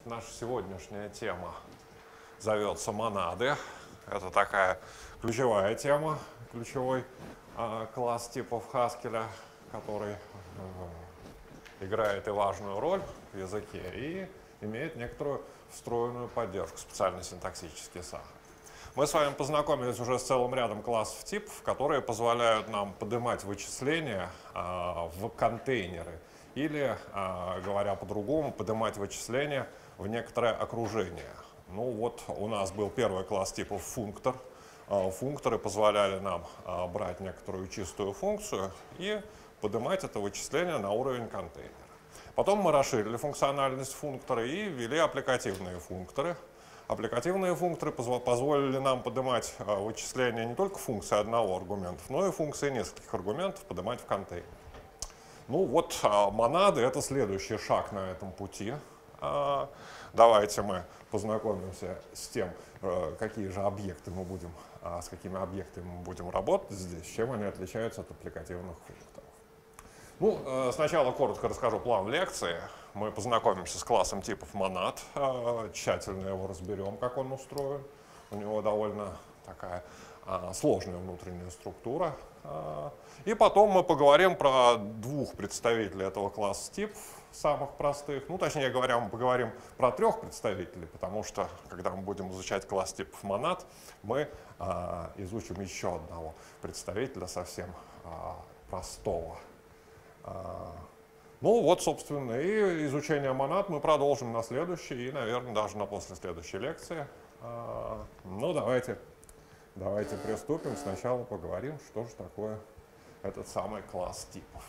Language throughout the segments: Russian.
Наша сегодняшняя тема зовется монады. Это такая ключевая тема, ключевой класс типов Хаскеля, который играет и важную роль в языке и имеет некоторую встроенную поддержку, специальный синтаксический сахар. Мы с вами познакомились уже с целым рядом классов типов, которые позволяют нам поднимать вычисления в контейнеры или, говоря по-другому, поднимать вычисления в некоторое окружение. Ну вот у нас был первый класс типов функтор. Функторы позволяли нам брать некоторую чистую функцию и поднимать это вычисление на уровень контейнера. Потом мы расширили функциональность функтора и ввели аппликативные функторы. Аппликативные функторы позволили нам поднимать вычисления не только функции одного аргумента, но и функции нескольких аргументов поднимать в контейнер. Ну вот монады — это следующий шаг на этом пути. Давайте мы познакомимся с тем, какие же объекты мы будем, с какими объектами мы будем работать здесь, чем они отличаются от аппликативных функторов. Ну, сначала коротко расскажу план лекции. Мы познакомимся с классом типов монад, тщательно его разберем, как он устроен. У него довольно такая сложная внутренняя структура. И потом мы поговорим про двух представителей этого класса типов, самых простых. Ну, точнее говоря, мы поговорим про трех представителей, потому что, когда мы будем изучать класс типов монад, мы изучим еще одного представителя совсем простого. Ну вот, собственно, и изучение монад мы продолжим на следующей и, наверное, даже на последующей лекции. Ну, давайте приступим. Сначала поговорим, что же такое этот самый класс типов.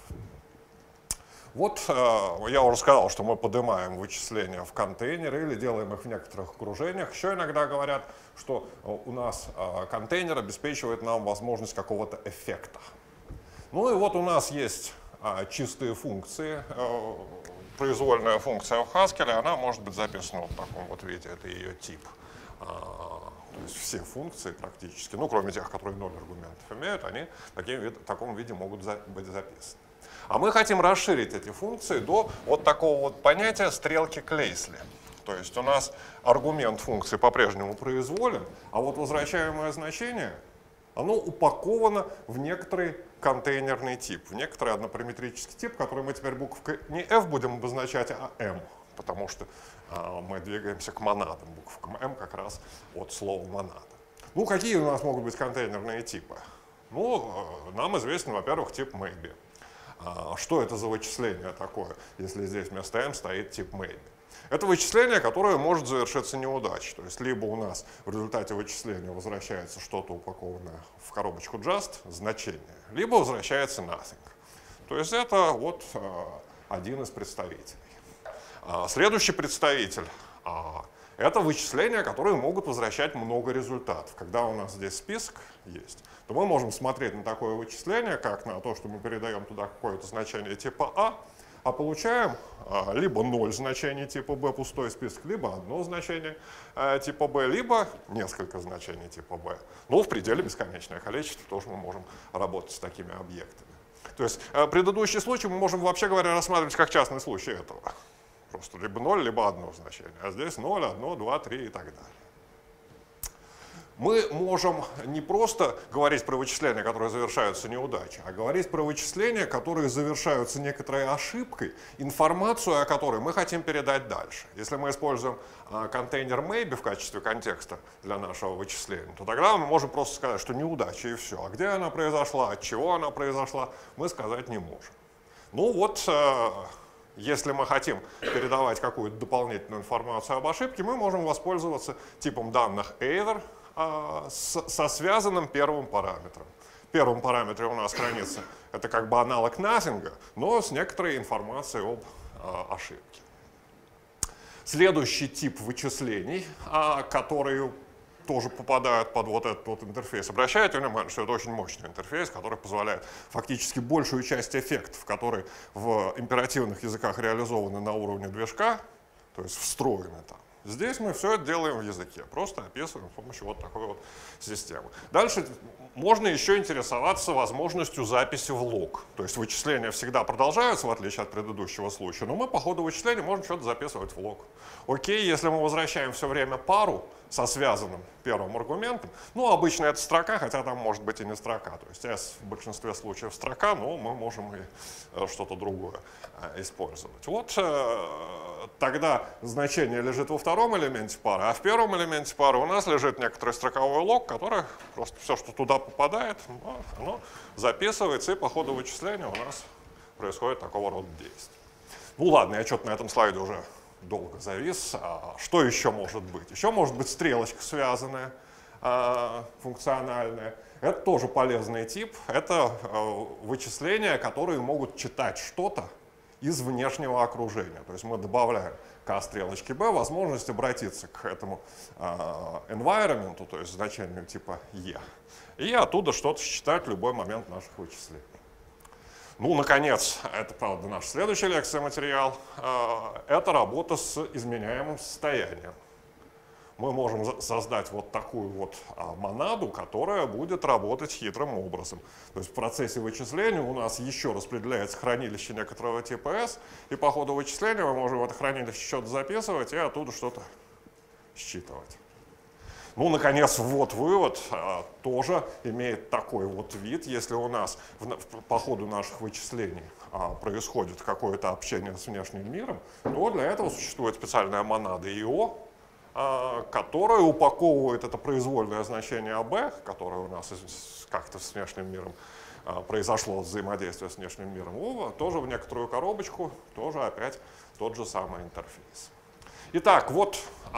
Вот я уже сказал, что мы поднимаем вычисления в контейнеры или делаем их в некоторых окружениях. Еще иногда говорят, что у нас контейнер обеспечивает нам возможность какого-то эффекта. Ну и вот у нас есть чистые функции. Произвольная функция в Хаскеле, она может быть записана в таком вот виде, это ее тип. То есть все функции практически, ну кроме тех, которые 0 аргументов имеют, они в таком виде могут быть записаны. А мы хотим расширить эти функции до вот такого вот понятия стрелки Клейсли. То есть у нас аргумент функции по-прежнему произволен, а вот возвращаемое значение, оно упаковано в некоторый контейнерный тип, в некоторый однопараметрический тип, который мы теперь буковкой не f будем обозначать, а m, потому что мы двигаемся к монадам, буковкам m как раз от слова монада. Ну, какие у нас могут быть контейнерные типы? Ну, нам известен, во-первых, тип maybe. Что это за вычисление такое, если здесь вместо m стоит тип maybe? Это вычисление, которое может завершиться неудачей. То есть либо у нас в результате вычисления возвращается что-то упакованное в коробочку just, значение, либо возвращается nothing. То есть это вот один из представителей. Следующий представитель — это вычисления, которые могут возвращать много результатов. Когда у нас здесь список есть, то мы можем смотреть на такое вычисление, как на то, что мы передаем туда какое-то значение типа а получаем либо 0 значений типа b, пустой список, либо одно значение типа b, либо несколько значений типа b. Ну, в пределе бесконечное количество тоже мы можем работать с такими объектами. То есть предыдущий случай мы можем, вообще говоря, рассматривать как частный случай этого. Просто либо 0, либо одно значение. А здесь 0, 1, 2, 3 и так далее. Мы можем не просто говорить про вычисления, которые завершаются неудачей, а говорить про вычисления, которые завершаются некоторой ошибкой, информацию о которой мы хотим передать дальше. Если мы используем контейнер maybe в качестве контекста для нашего вычисления, то тогда мы можем просто сказать, что неудача и все. А где она произошла, от чего она произошла, мы сказать не можем. Ну вот, если мы хотим передавать какую-то дополнительную информацию об ошибке, мы можем воспользоваться типом данных either, со связанным первым параметром. В первом параметре у нас хранится, это как бы аналог nothing, но с некоторой информацией об ошибке. Следующий тип вычислений, которые тоже попадают под вот этот вот интерфейс. Обращайте внимание, что это очень мощный интерфейс, который позволяет фактически большую часть эффектов, которые в императивных языках реализованы на уровне движка, то есть встроены там, Здесь мы все это делаем в языке, просто описываем с помощью вот такой вот системы. Дальше можно еще интересоваться возможностью записи в лог. То есть вычисления всегда продолжаются, в отличие от предыдущего случая, но мы по ходу вычисления можем что-то записывать в лог. Окей, если мы возвращаем все время пару со связанным первым аргументом, ну, обычно это строка, хотя там может быть и не строка. То есть S в большинстве случаев строка, но мы можем и что-то другое использовать. Вот тогда значение лежит во втором элементе пары, а в первом элементе пары у нас лежит некоторый строковой лог, который просто все, что туда попадает, оно записывается, и по ходу вычисления у нас происходит такого рода действие. Ну ладно, я что-то на этом слайде уже долго завис. Что еще может быть? Еще может быть стрелочка связанная, функциональная. Это тоже полезный тип. Это вычисления, которые могут читать что-то из внешнего окружения. То есть мы добавляем к стрелочке b возможность обратиться к этому environment, то есть значению типа e, и оттуда что-то считать в любой момент наших вычислений. Ну, наконец, это, правда, наша следующая лекция, материал. Это работа с изменяемым состоянием. Мы можем создать вот такую вот монаду, которая будет работать хитрым образом. То есть в процессе вычисления у нас еще распределяется хранилище некоторого типа S, и по ходу вычисления мы можем в это хранилище что-то записывать и оттуда что-то считывать. Ну, наконец, вот вывод тоже имеет такой вот вид. Если у нас по ходу наших вычислений происходит какое-то общение с внешним миром, то для этого существует специальная монада IO, которая упаковывает это произвольное значение AB, которое у нас как-то с внешним миром произошло взаимодействие с внешним миром, тоже в некоторую коробочку, тоже опять тот же самый интерфейс. Итак, вот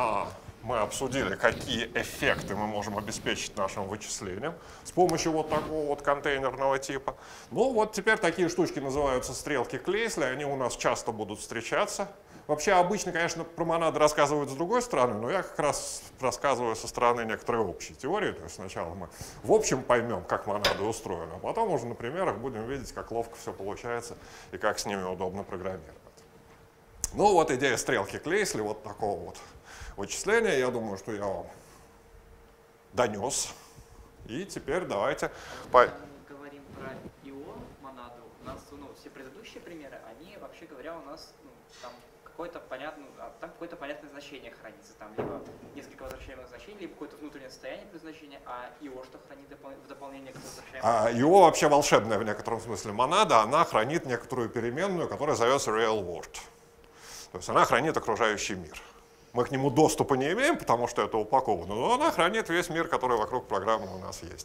мы обсудили, какие эффекты мы можем обеспечить нашим вычислением с помощью вот такого вот контейнерного типа. Ну вот теперь такие штучки называются стрелки Клейсли, они у нас часто будут встречаться. Вообще обычно, конечно, про монады рассказывают с другой стороны, но я как раз рассказываю со стороны некоторой общей теории. То есть сначала мы в общем поймем, как монады устроены, а потом уже на примерах будем видеть, как ловко все получается и как с ними удобно программировать. Ну вот идея стрелки Клейсли, вот такого вот вычисления, я думаю, что я вам донес. И теперь давайте... Когда мы говорим про IO монаду, у нас все предыдущие примеры, они, вообще говоря, у нас там какое-то понятное значение хранится. Там либо несколько возвращаемых значений, либо какое-то внутреннее состояние при значении, а IO что хранит в дополнение к возвращаемым? IO вообще волшебная в некотором смысле монада, она хранит некоторую переменную, которая зовется real world. То есть она хранит окружающий мир. Мы к нему доступа не имеем, потому что это упаковано, но она хранит весь мир, который вокруг программы у нас есть.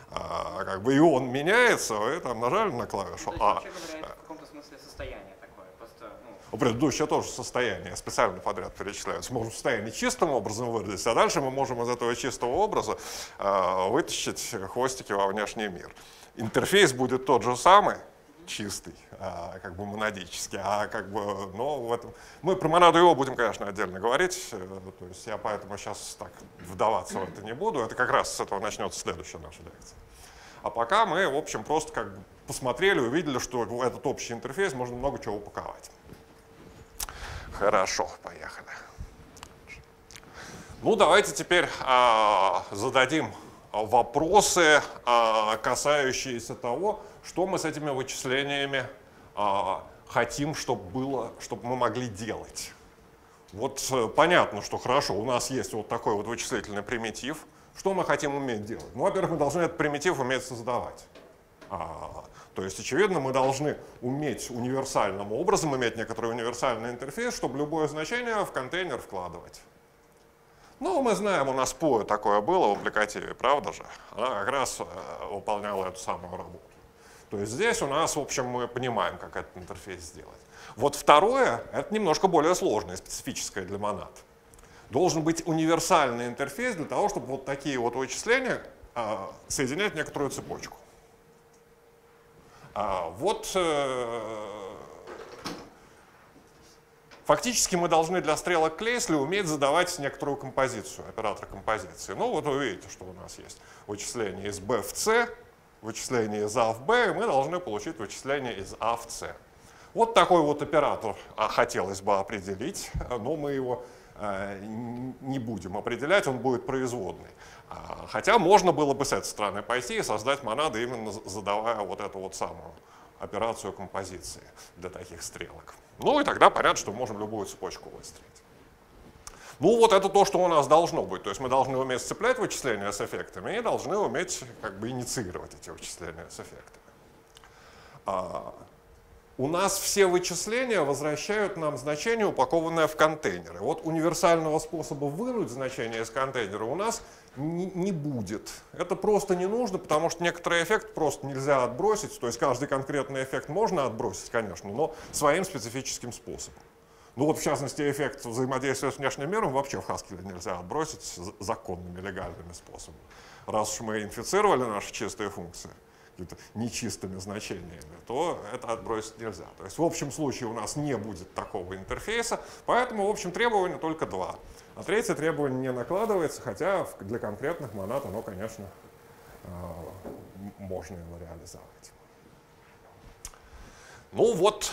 И он меняется, вы там нажали на клавишу. Вообще говоря, это в каком-то смысле состояние такое. Просто, Предыдущее тоже состояние, специально подряд перечисляются. Можем состояние чистым образом выразить, а дальше мы можем из этого чистого образа вытащить хвостики во внешний мир. Интерфейс будет тот же самый, чистый, монадический, но в этом... Мы про монаду его будем, конечно, отдельно говорить, то есть я поэтому сейчас так вдаваться в это не буду, это как раз с этого начнется следующая наша лекция. А пока мы, в общем, просто посмотрели, увидели, что в этот общий интерфейс можно много чего упаковать. Хорошо, поехали. Ну, давайте теперь зададим вопросы, касающиеся того, что мы с этими вычислениями хотим, чтобы мы могли делать. Вот понятно, что хорошо, у нас есть вот такой вот вычислительный примитив. Что мы хотим уметь делать? Ну, во-первых, мы должны этот примитив уметь создавать. То есть, очевидно, мы должны уметь универсальным образом, иметь некоторый универсальный интерфейс, чтобы любое значение в контейнер вкладывать. Ну, мы знаем, у нас POE такое было в аппликативе, правда же? Она как раз выполняла эту самую работу. То есть здесь у нас, в общем, мы понимаем, как этот интерфейс сделать. Вот второе, это немножко более сложное, специфическое для монад. Должен быть универсальный интерфейс для того, чтобы вот такие вот вычисления соединять в некоторую цепочку. Фактически мы должны для стрелок Клейсли уметь задавать некоторую композицию, оператор композиции. Ну вот вы видите, что у нас есть вычисление из B в C, вычисление из A в B, и мы должны получить вычисление из A в C. Вот такой вот оператор хотелось бы определить, но мы его не будем определять, он будет производный. Хотя можно было бы с этой стороны пойти и создать монады, именно задавая вот эту вот самую операцию композиции для таких стрелок. Ну и тогда понятно, что мы можем любую цепочку выстроить. Ну вот это то, что у нас должно быть. То есть мы должны уметь сцеплять вычисления с эффектами и должны уметь как бы инициировать эти вычисления с эффектами. У нас все вычисления возвращают нам значение, упакованное в контейнеры. Вот универсального способа вынуть значение из контейнера у нас не будет. Это просто не нужно, потому что некоторый эффект просто нельзя отбросить. То есть каждый конкретный эффект можно отбросить, конечно, но своим специфическим способом. Ну вот в частности эффект взаимодействия с внешним миром вообще в Haskell нельзя отбросить законными, легальными способами. Раз уж мы инфицировали наши чистые функции какими-то нечистыми значениями, то это отбросить нельзя. То есть в общем случае у нас не будет такого интерфейса, поэтому в общем требования только два. А третье требование не накладывается, хотя для конкретных монад оно, конечно, можно его реализовать. Ну вот,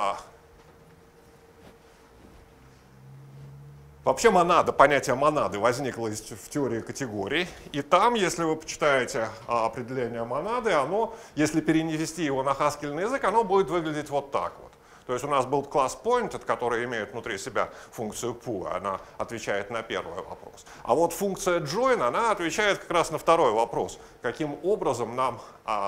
вообще монада, понятие монады возникло в теории категорий, и там, если вы почитаете определение монады, оно, если перенести его на хаскельный язык, оно будет выглядеть вот так вот. То есть у нас был класс pointed, который имеет внутри себя функцию poo, она отвечает на первый вопрос. А вот функция join, она отвечает как раз на второй вопрос. Каким образом нам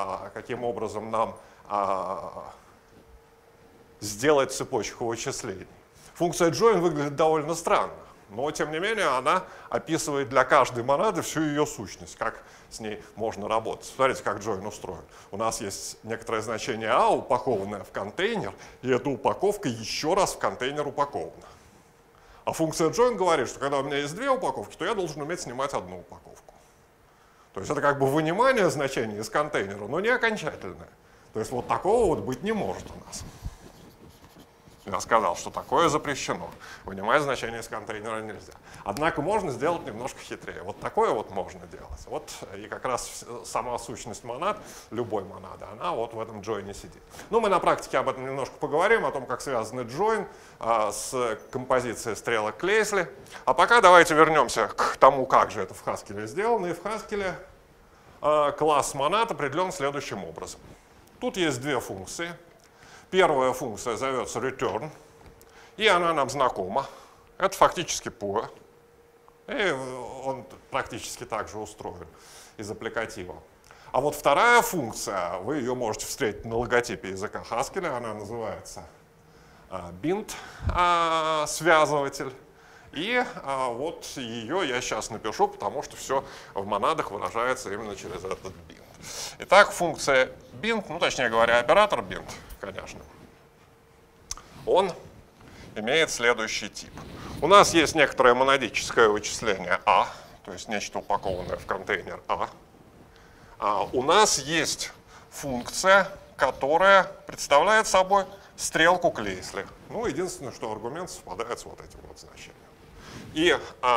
сделать цепочку вычислений? Функция join выглядит довольно странно. Но, тем не менее, она описывает для каждой монады всю ее сущность, как с ней можно работать. Смотрите, как join устроен. У нас есть некоторое значение A, упакованное в контейнер, и эта упаковка еще раз в контейнер упакована. А функция join говорит, что когда у меня есть две упаковки, то я должен уметь снимать одну упаковку. То есть это как бы вынимание значения из контейнера, но не окончательное. То есть вот такого вот быть не может у нас. Я сказал, что такое запрещено. Вынимать значение из контейнера нельзя. Однако можно сделать немножко хитрее. Вот такое вот можно делать. Вот и как раз сама сущность монад, любой монады, она вот в этом join сидит. Ну, мы на практике об этом немножко поговорим, о том, как связаны join с композицией стрелок Клейсли. А пока давайте вернемся к тому, как же это в Haskell сделано. И в Haskell класс монад определен следующим образом. Тут есть две функции. Первая функция зовется return, и она нам знакома. Это фактически poo. И он практически так же устроен из аппликатива. А вот вторая функция, вы ее можете встретить на логотипе языка Haskell, она называется bind связыватель. И вот ее я сейчас напишу, потому что все в монадах выражается именно через этот bind. Итак, функция bind, ну точнее говоря, оператор bind, конечно, он имеет следующий тип. У нас есть некоторое монадическое вычисление А, то есть нечто упакованное в контейнер А. У нас есть функция, которая представляет собой стрелку Клейсли. Ну, единственное, что аргумент совпадает с вот этим вот значением. И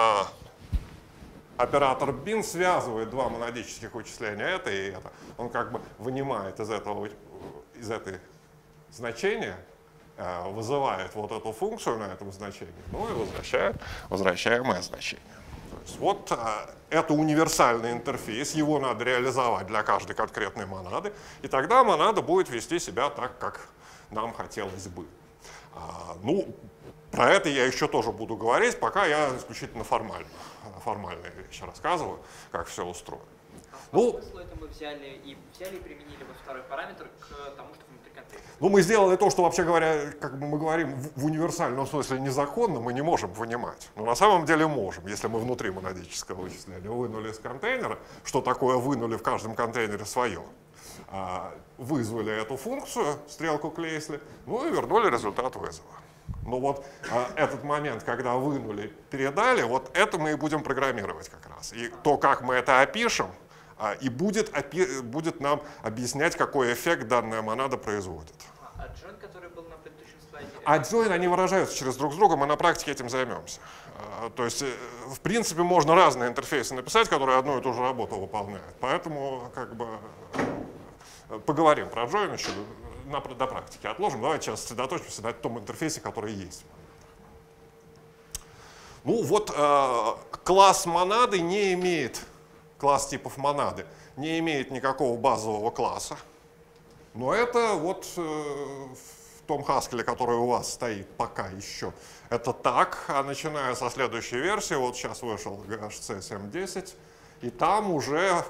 оператор bind связывает два монадических вычисления, это и это. Он как бы вынимает из этой значения, вызывает вот эту функцию на этом значении, ну и возвращает возвращаемое значение. То есть вот это универсальный интерфейс, его надо реализовать для каждой конкретной монады, и тогда монада будет вести себя так, как нам хотелось бы. Ну, про это я еще тоже буду говорить, пока я исключительно формальные вещи рассказываю, как все устроено. По смыслу это мы взяли и применили вот второй параметр к тому, что внутри контейнера. Ну, мы сделали то, что, вообще говоря, как бы мы говорим в универсальном смысле незаконно, мы не можем вынимать. Но на самом деле можем, если мы внутри монадического вычисления вынули из контейнера, что такое вынули в каждом контейнере свое, вызвали эту функцию, стрелку Клейсли, ну и вернули результат вызова. Но вот этот момент, когда вынули, передали, вот это мы и будем программировать как раз. И то, как мы это опишем, и будет нам объяснять, какой эффект данная монада производит. А join, который был на предыдущем слайде? А join, они выражаются через друг с другом, мы на практике этим займемся. То есть, в принципе, можно разные интерфейсы написать, которые одну и ту же работу выполняют. Поэтому, как бы, поговорим про join еще, до практики отложим. Давайте сейчас сосредоточимся на том интерфейсе, который есть. Ну вот класс монады не имеет, класс типов монады не имеет никакого базового класса. Но это вот в том Haskell, который у вас стоит пока еще, это так. А начиная со следующей версии, вот сейчас вышел GHC 7.10, и там уже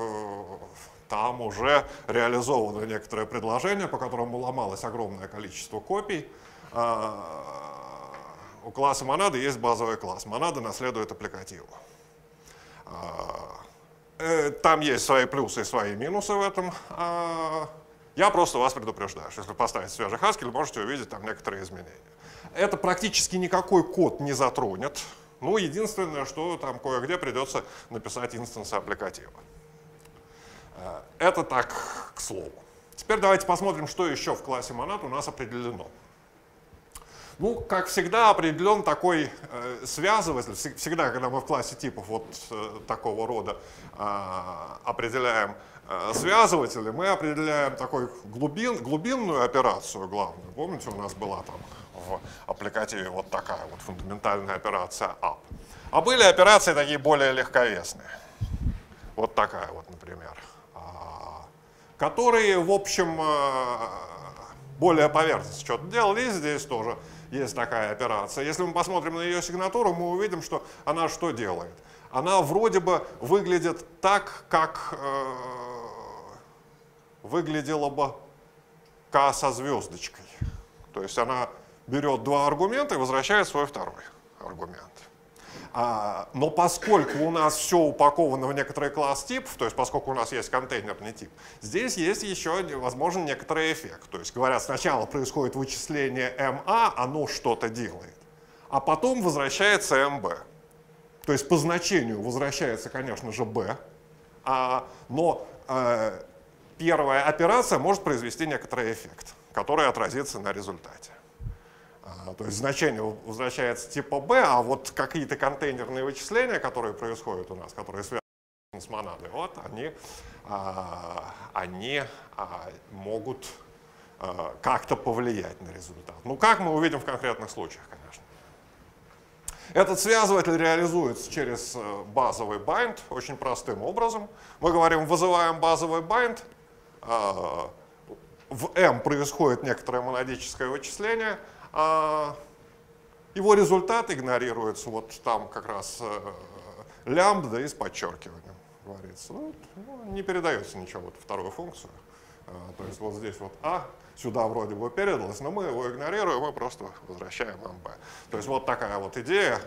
реализовано некоторое предложение, по которому ломалось огромное количество копий. У класса монады есть базовый класс. Монада наследует аппликативу. Там есть свои плюсы и свои минусы в этом. Я просто вас предупреждаю, что если поставить свежий Haskell, можете увидеть там некоторые изменения. Это практически никакой код не затронет. Ну, единственное, что там кое-где придется написать инстансы аппликатива. Это так, к слову. Теперь давайте посмотрим, что еще в классе монад у нас определено. Ну, как всегда, определен такой связыватель. Всегда, когда мы в классе типов вот такого рода определяем связыватели, мы определяем такой глубинную операцию главную. Помните, у нас была там в аппликативе вот такая вот фундаментальная операция up. А были операции такие более легковесные. Вот такая вот, например. Которые, в общем, более поверхностно что-то делали. И здесь тоже есть такая операция. Если мы посмотрим на ее сигнатуру, мы увидим, что она что делает. Она вроде бы выглядит так, как выглядела бы К со звездочкой. То есть она берет два аргумента и возвращает свой второй аргумент. Но поскольку у нас все упаковано в некоторый класс типов, то есть поскольку у нас есть контейнерный тип, здесь есть еще, возможно, некоторый эффект. То есть, говорят, сначала происходит вычисление МА, оно что-то делает, а потом возвращается МБ. То есть по значению возвращается, конечно же, Б, но первая операция может произвести некоторый эффект, который отразится на результате. То есть значение возвращается типа B, а вот какие-то контейнерные вычисления, которые происходят у нас, которые связаны с монадой, вот они могут как-то повлиять на результат. Ну, как мы увидим в конкретных случаях, конечно. Этот связыватель реализуется через базовый bind очень простым образом. Мы говорим, вызываем базовый bind, в M происходит некоторое монадическое вычисление, его результат игнорируется, вот там как раз лямбда и с подчеркиванием говорится. Ну, не передается ничего в эту вторую функцию. То есть вот здесь вот сюда вроде бы передалось, но мы его игнорируем, мы просто возвращаем МБ. То есть вот такая вот идея.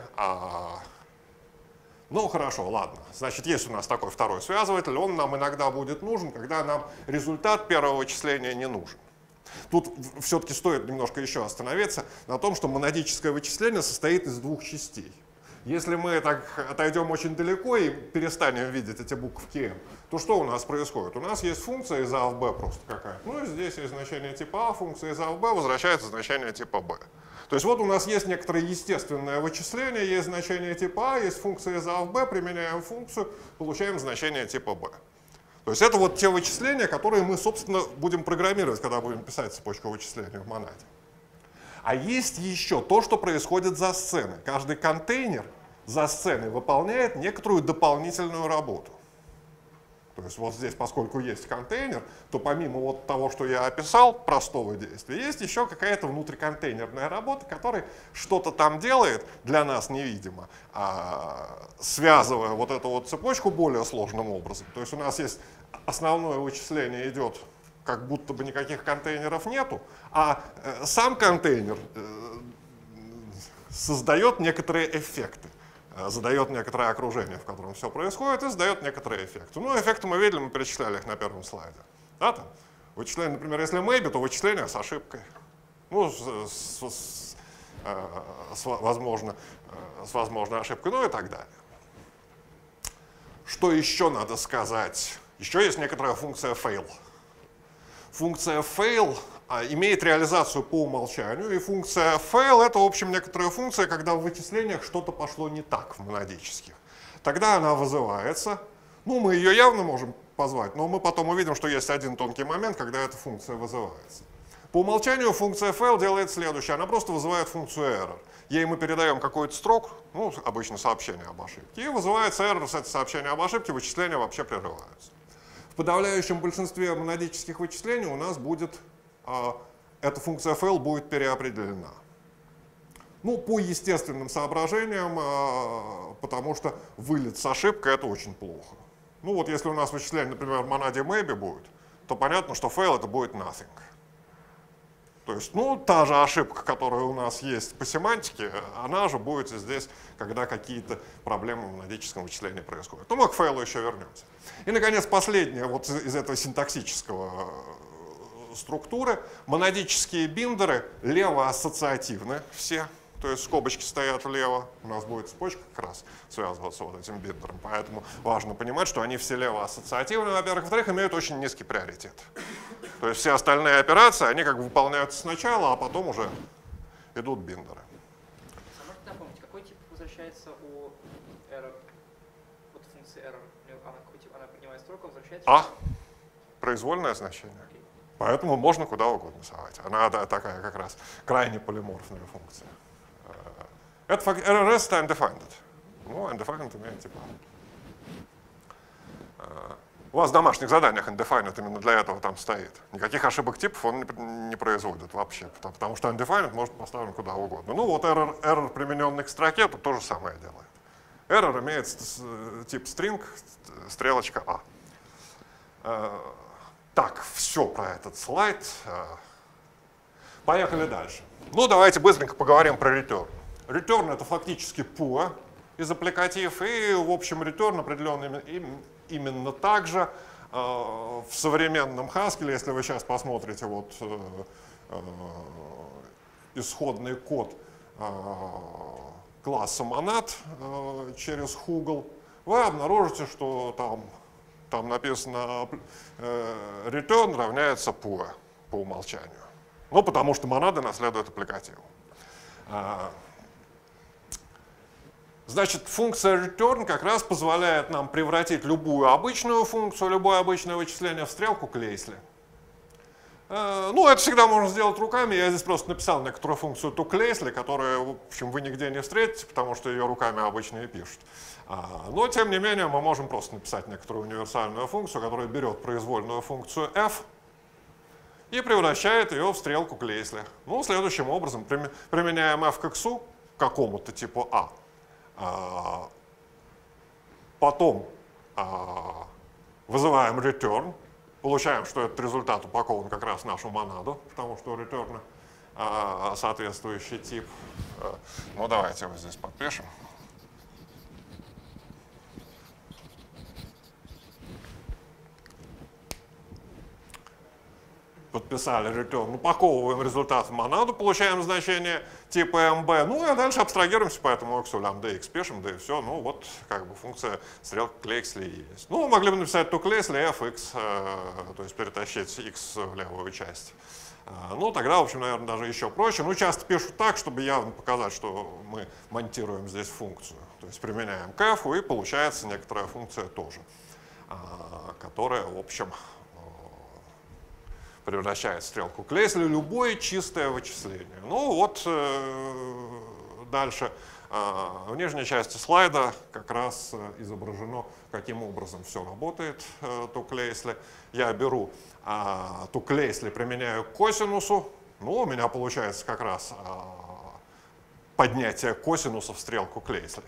Ну хорошо, ладно. Значит, есть у нас такой второй связыватель, он нам иногда будет нужен, когда нам результат первого вычисления не нужен. Тут все-таки стоит немножко еще остановиться на том, что монадическое вычисление состоит из двух частей. Если мы так отойдем очень далеко и перестанем видеть эти буковки M, то что у нас происходит? У нас есть функция из А в Б просто какая-то. Ну и здесь есть значение типа А, функция из А в Б возвращается значение типа Б. То есть вот у нас есть некоторое естественное вычисление, есть значение типа А, есть функция из А в Б, применяем функцию, получаем значение типа Б. То есть это вот те вычисления, которые мы, собственно, будем программировать, когда будем писать цепочку вычислений в монаде. А есть еще то, что происходит за сценой. Каждый контейнер за сценой выполняет некоторую дополнительную работу. То есть вот здесь, поскольку есть контейнер, то помимо вот того, что я описал, простого действия, есть еще какая-то внутриконтейнерная работа, которая что-то там делает, для нас невидимо, связывая вот эту вот цепочку более сложным образом. То есть у нас есть основное вычисление идет, как будто бы никаких контейнеров нету, а сам контейнер создает некоторые эффекты. Задает некоторое окружение, в котором все происходит, и задает некоторые эффекты. Ну, эффекты мы видели, мы перечисляли их на первом слайде. Да, там, вычисление, например, если maybe, то вычисление с ошибкой. Ну, с возможной ошибкой, ну и так далее. Что еще надо сказать? Еще есть некоторая функция fail. Функция fail имеет реализацию по умолчанию, и функция fail — это, в общем, некоторая функция, когда в вычислениях что-то пошло не так в монадических. Тогда она вызывается. Ну, мы ее явно можем позвать, но мы потом увидим, что есть один тонкий момент, когда эта функция вызывается. По умолчанию функция FL делает следующее. Она просто вызывает функцию error. Ей мы передаем какой-то строк, ну, обычно сообщение об ошибке, и вызывается error с этого сообщения об ошибке, вычисления вообще прерываются. В подавляющем большинстве монадических вычислений у нас будет, эта функция FL будет переопределена. Ну, по естественным соображениям, потому что вылет с ошибкой — это очень плохо. Ну вот если у нас вычисление, например, в монаде maybe будет, то понятно, что fail это будет nothing. То есть, ну, та же ошибка, которая у нас есть по семантике, она же будет здесь, когда какие-то проблемы в монадическом вычислении происходят. Ну, мы к фейлу еще вернемся. И, наконец, последнее вот из этого синтаксического структуры. Монадические биндеры левоассоциативны все. То есть скобочки стоят влево, у нас будет цепочка как раз связываться вот этим биндером. Поэтому важно понимать, что они все левоассоциативны, во-первых. Во-вторых, имеют очень низкий приоритет. То есть все остальные операции, они как бы выполняются сначала, а потом уже идут биндеры. А можете напомнить, какой тип возвращается у error, вот функции error? Она принимает строку, возвращается? А. Произвольное значение. Okay. Поэтому можно куда угодно совать. Она такая как раз крайне полиморфная функция. Это RRS — это undefined. Ну, undefined имеет типа. У вас в домашних заданиях undefined именно для этого там стоит. Никаких ошибок типов он не производит вообще, потому что undefined может поставлен куда угодно. Ну вот error, примененный к строке, тут то же самое делает. Error имеет тип string, стрелочка А. Так, все про этот слайд. Поехали дальше. Ну, давайте быстренько поговорим про return. Return — это фактически pure из аппликатив, и, в общем, return определен именно так же в современном Haskell. Если вы сейчас посмотрите вот исходный код класса monad через Hugel, вы обнаружите, что там написано return равняется pure по умолчанию. Ну, потому что монады наследуют аппликативу. Значит, функция return как раз позволяет нам превратить любую обычную функцию, любое обычное вычисление в стрелку Клейсли. Ну, это всегда можно сделать руками. Я здесь просто написал некоторую функцию toClaisley, которую, в общем, вы нигде не встретите, потому что ее руками обычно и пишут. Но, тем не менее, мы можем просто написать некоторую универсальную функцию, которая берет произвольную функцию f и превращает ее в стрелку Клейсли. Ну, следующим образом, применяем f к x, какому-то типу a. Потом вызываем return, получаем, что этот результат упакован как раз в нашу монаду, потому что у return соответствующий тип. Ну, давайте его здесь подпишем. Подписали return, упаковываем результат в монаду, получаем значение типа mb, ну и дальше абстрагируемся по этому x, лямбда x пишем, да и все, ну вот как бы функция стрелка Клейсли есть. Ну, могли бы написать toClaisley fx, то есть перетащить x в левую часть. Ну, тогда, в общем, наверное, даже еще проще. Ну, часто пишут так, чтобы явно показать, что мы монтируем здесь функцию. То есть применяем к f, и получается некоторая функция тоже, которая, в общем, превращает стрелку Клейсли в любое чистое вычисление. Ну вот дальше в нижней части слайда как раз изображено, каким образом все работает toClaisley. Я беру toClaisley, применяю к косинусу. Ну, у меня получается как раз поднятие косинуса в стрелку Клейсли.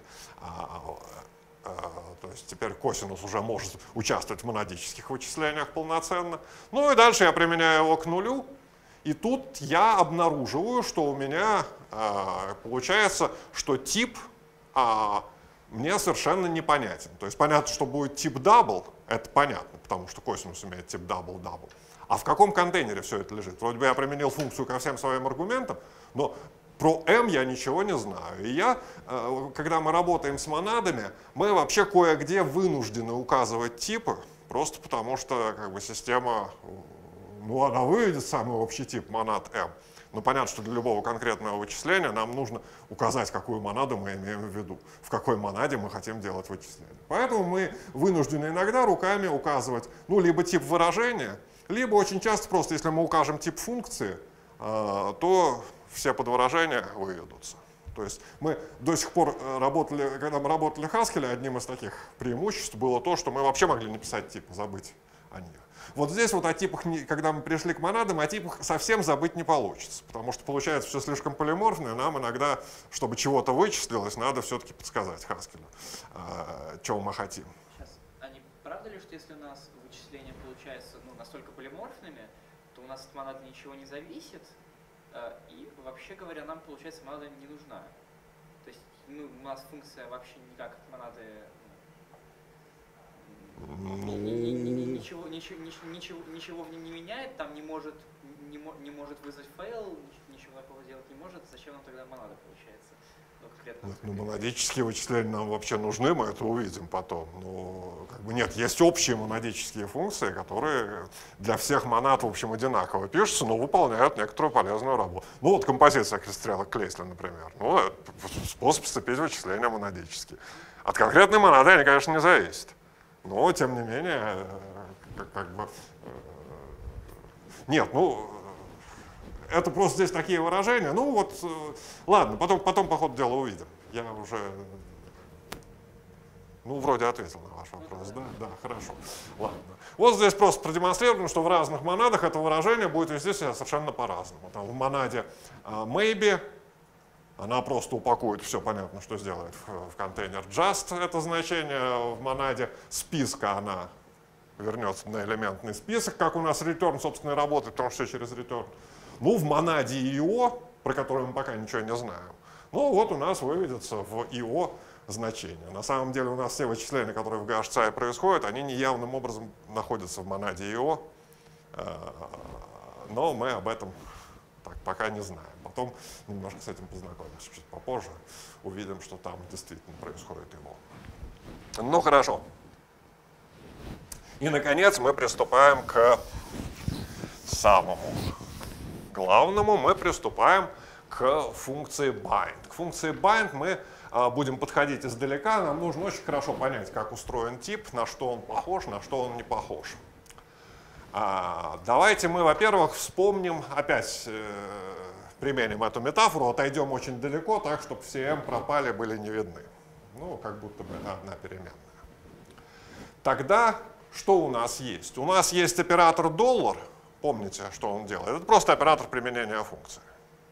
То есть теперь косинус уже может участвовать в монадических вычислениях полноценно. Ну и дальше я применяю его к нулю. И тут я обнаруживаю, что у меня получается, что тип мне совершенно непонятен. То есть понятно, что будет тип double, это понятно, потому что косинус имеет тип double-double. А в каком контейнере все это лежит? Вроде бы я применил функцию ко всем своим аргументам, но про m я ничего не знаю. И когда мы работаем с монадами, мы вообще кое-где вынуждены указывать типы, просто потому что как бы, система, ну, она выведет самый общий тип монад m. Но понятно, что для любого конкретного вычисления нам нужно указать, какую монаду мы имеем в виду, в какой монаде мы хотим делать вычисление. Поэтому мы вынуждены иногда руками указывать, ну, либо тип выражения, либо очень часто просто, если мы укажем тип функции, то все подвыражения выведутся. То есть мы до сих пор работали, когда мы работали в Haskell, одним из таких преимуществ было то, что мы вообще могли не писать типы, забыть о них. Вот здесь вот о типах, когда мы пришли к монадам, о типах совсем забыть не получится, потому что получается все слишком полиморфное, нам иногда, чтобы чего-то вычислилось, надо все-таки подсказать Haskell, чего мы хотим. Сейчас, а не правда ли, что если у нас вычисления получаются настолько полиморфными, то у нас от монады ничего не зависит, и вообще говоря, нам, получается, монада не нужна. То есть у нас функция вообще никак от монады ничего в нем не меняет, там не может вызвать фейл, ничего такого делать не может. Зачем нам тогда монада получается? Монадические вычисления нам вообще нужны, мы это увидим потом. Но нет, есть общие монадические функции, которые для всех монад, в общем, одинаково пишутся, но выполняют некоторую полезную работу. Ну вот композиция стрелок Клейсли, например. Ну, это способ сцепить вычисления монадические. От конкретной монады они, конечно, не зависят. Но, тем не менее, нет, это просто здесь такие выражения. Ну вот, ладно, потом по ходу дела увидим. Я уже, вроде ответил на ваш вопрос, да? Да, хорошо. Ладно. Вот здесь просто продемонстрировано, что в разных монадах это выражение будет вести себя совершенно по-разному. Там в монаде maybe она просто упакует все, понятно, что сделает в контейнер just это значение. В монаде списка она вернется на элементный список, как у нас return, собственно, и работает, потому что все через return. В монаде IO, про который мы пока ничего не знаем, вот у нас выведется в IO значение. На самом деле у нас все вычисления, которые в GHCI происходят, они неявным образом находятся в монаде IO, но мы об этом пока не знаем. Потом немножко с этим познакомимся чуть попозже, увидим, что там действительно происходит IO. Ну хорошо. И, наконец, мы приступаем к самому главному. Мы приступаем к функции bind. К функции bind мы будем подходить издалека. Нам нужно очень хорошо понять, как устроен тип, на что он похож, на что он не похож. Давайте мы, во-первых, вспомним, опять применим эту метафору, отойдем очень далеко, так, чтобы все m пропали, были не видны. Как будто бы это одна переменная. Тогда что у нас есть? У нас есть оператор $. Помните, что он делает? Это просто оператор применения функции.